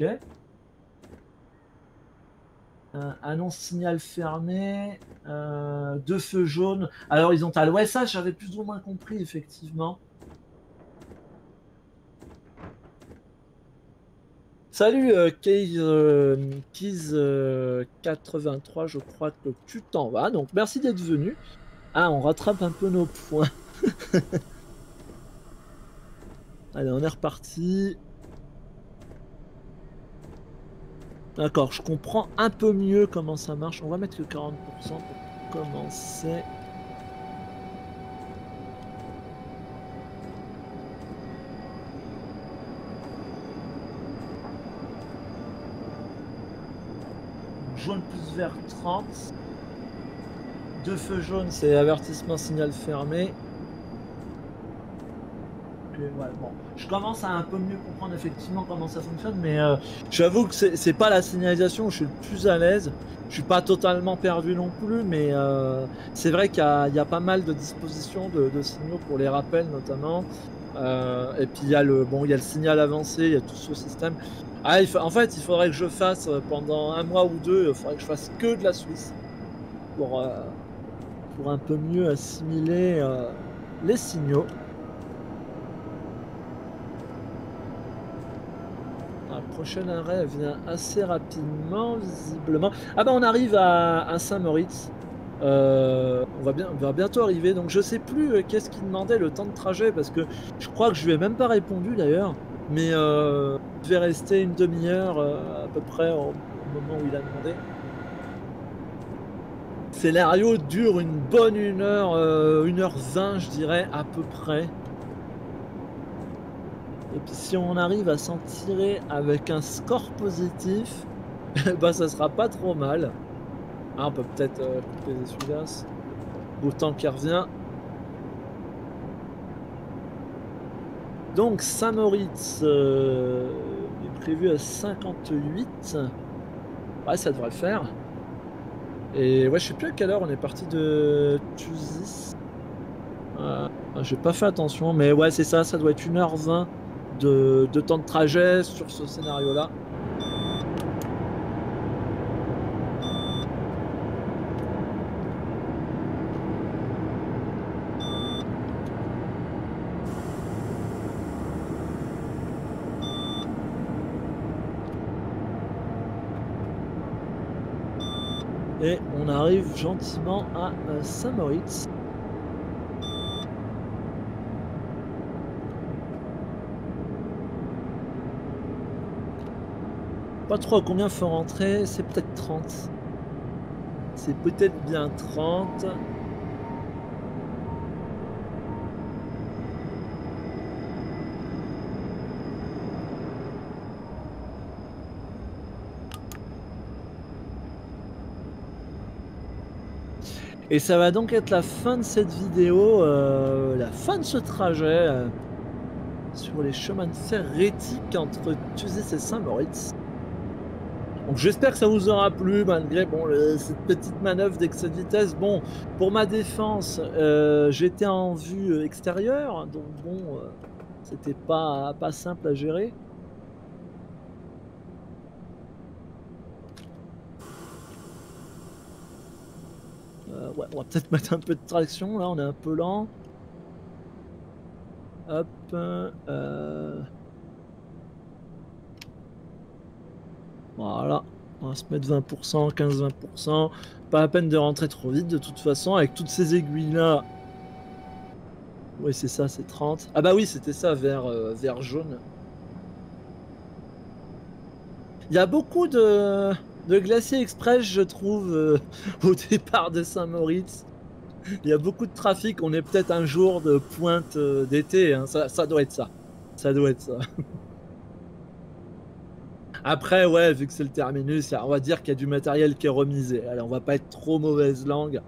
A: Annonce signal fermé. Deux feux jaunes. À l'horizontale. Ouais, ça, j'avais plus ou moins compris, effectivement. Salut Keys 83, je crois que tu t'en vas. Donc merci d'être venu. Ah, on rattrape un peu nos points. Allez, on est reparti. D'accord, je comprends un peu mieux comment ça marche. On va mettre que 40% pour commencer. Jaune plus vert 30. Deux feux jaunes, c'est avertissement signal fermé. Ouais, bon. Je commence à un peu mieux comprendre effectivement comment ça fonctionne, mais j'avoue que c'est pas la signalisation où je suis le plus à l'aise. Je suis pas totalement perdu non plus, mais c'est vrai qu'il y a pas mal de dispositions de signaux pour les rappels notamment. Et puis il y a le signal avancé, il y a tout ce système. Ah, en fait, il faudrait que je fasse pendant un mois ou deux, il faudrait que je fasse que de la Suisse pour un peu mieux assimiler les signaux. Le prochain arrêt vient assez rapidement, visiblement. Ah bah on arrive à Saint-Moritz. On va bientôt arriver. Donc je sais plus qu'est-ce qu'il demandait le temps de trajet parce que je crois que je lui ai même pas répondu d'ailleurs. Mais je vais rester une demi-heure à peu près au moment où il a demandé. Le scénario dure une bonne 1h20 je dirais à peu près. Et puis si on arrive à s'en tirer avec un score positif, bah ça sera pas trop mal. Ah, on peut peut-être couper les essuie-glaces. Autant qu'il revient. Donc Saint-Moritz est prévu à 58. Ouais, ça devrait le faire. Et ouais, je sais plus à quelle heure on est parti de Thusis. J'ai pas fait attention, mais ouais, c'est ça, ça doit être 1h20 de temps de trajet sur ce scénario-là. Et on arrive gentiment à Saint-Moritz. Pas trop à combien faut rentrer, c'est peut-être 30. C'est peut-être bien 30. Et ça va donc être la fin de cette vidéo, la fin de ce trajet sur les chemins de fer rétiques entre Thusis et Saint-Moritz. Donc j'espère que ça vous aura plu malgré bon, cette petite manœuvre d'excès de vitesse. Bon, pour ma défense, j'étais en vue extérieure, donc bon, c'était pas simple à gérer. Ouais, on va peut-être mettre un peu de traction là, on est un peu lent. Hop, voilà, on va se mettre 20 15-20. Pas la peine de rentrer trop vite de toute façon avec toutes ces aiguilles là. Oui, c'est ça, c'est 30. Ah bah oui, c'était ça, vert jaune. Il y a beaucoup de glaciers express, je trouve, au départ de Saint-Moritz. Il y a beaucoup de trafic. On est peut-être un jour de pointe, d'été, hein. Ça doit être ça. Ça doit être ça. Après, ouais, vu que c'est le terminus, on va dire qu'il y a du matériel qui est remisé. Allez, on va pas être trop mauvaise langue.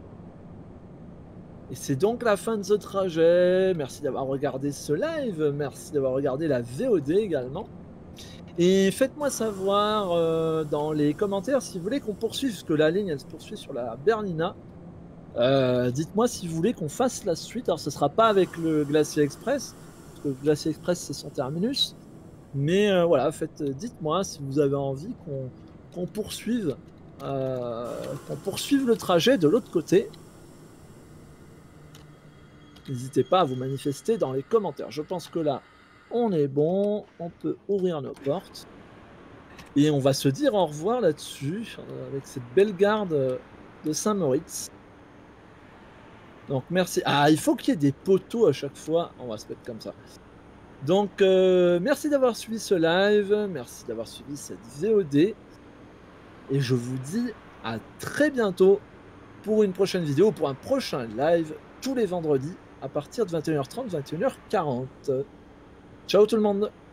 A: Et c'est donc la fin de ce trajet. Merci d'avoir regardé ce live. Merci d'avoir regardé la VOD également. Et faites-moi savoir, dans les commentaires si vous voulez qu'on poursuive, parce que la ligne, elle se poursuit sur la Bernina. Dites-moi si vous voulez qu'on fasse la suite. Alors, ce sera pas avec le Glacier Express, parce que le Glacier Express, c'est son terminus. Mais voilà, dites-moi si vous avez envie qu'on poursuive, le trajet de l'autre côté. N'hésitez pas à vous manifester dans les commentaires. Je pense que là, on est bon. On peut ouvrir nos portes. Et on va se dire au revoir là-dessus, avec cette belle garde de Saint-Moritz. Donc merci. Ah, il faut qu'il y ait des poteaux à chaque fois. On va se mettre comme ça. Donc merci d'avoir suivi ce live. Merci d'avoir suivi cette VOD. Et je vous dis à très bientôt pour une prochaine vidéo, pour un prochain live, tous les vendredis à partir de 21h30, 21h40. Ciao tout le monde!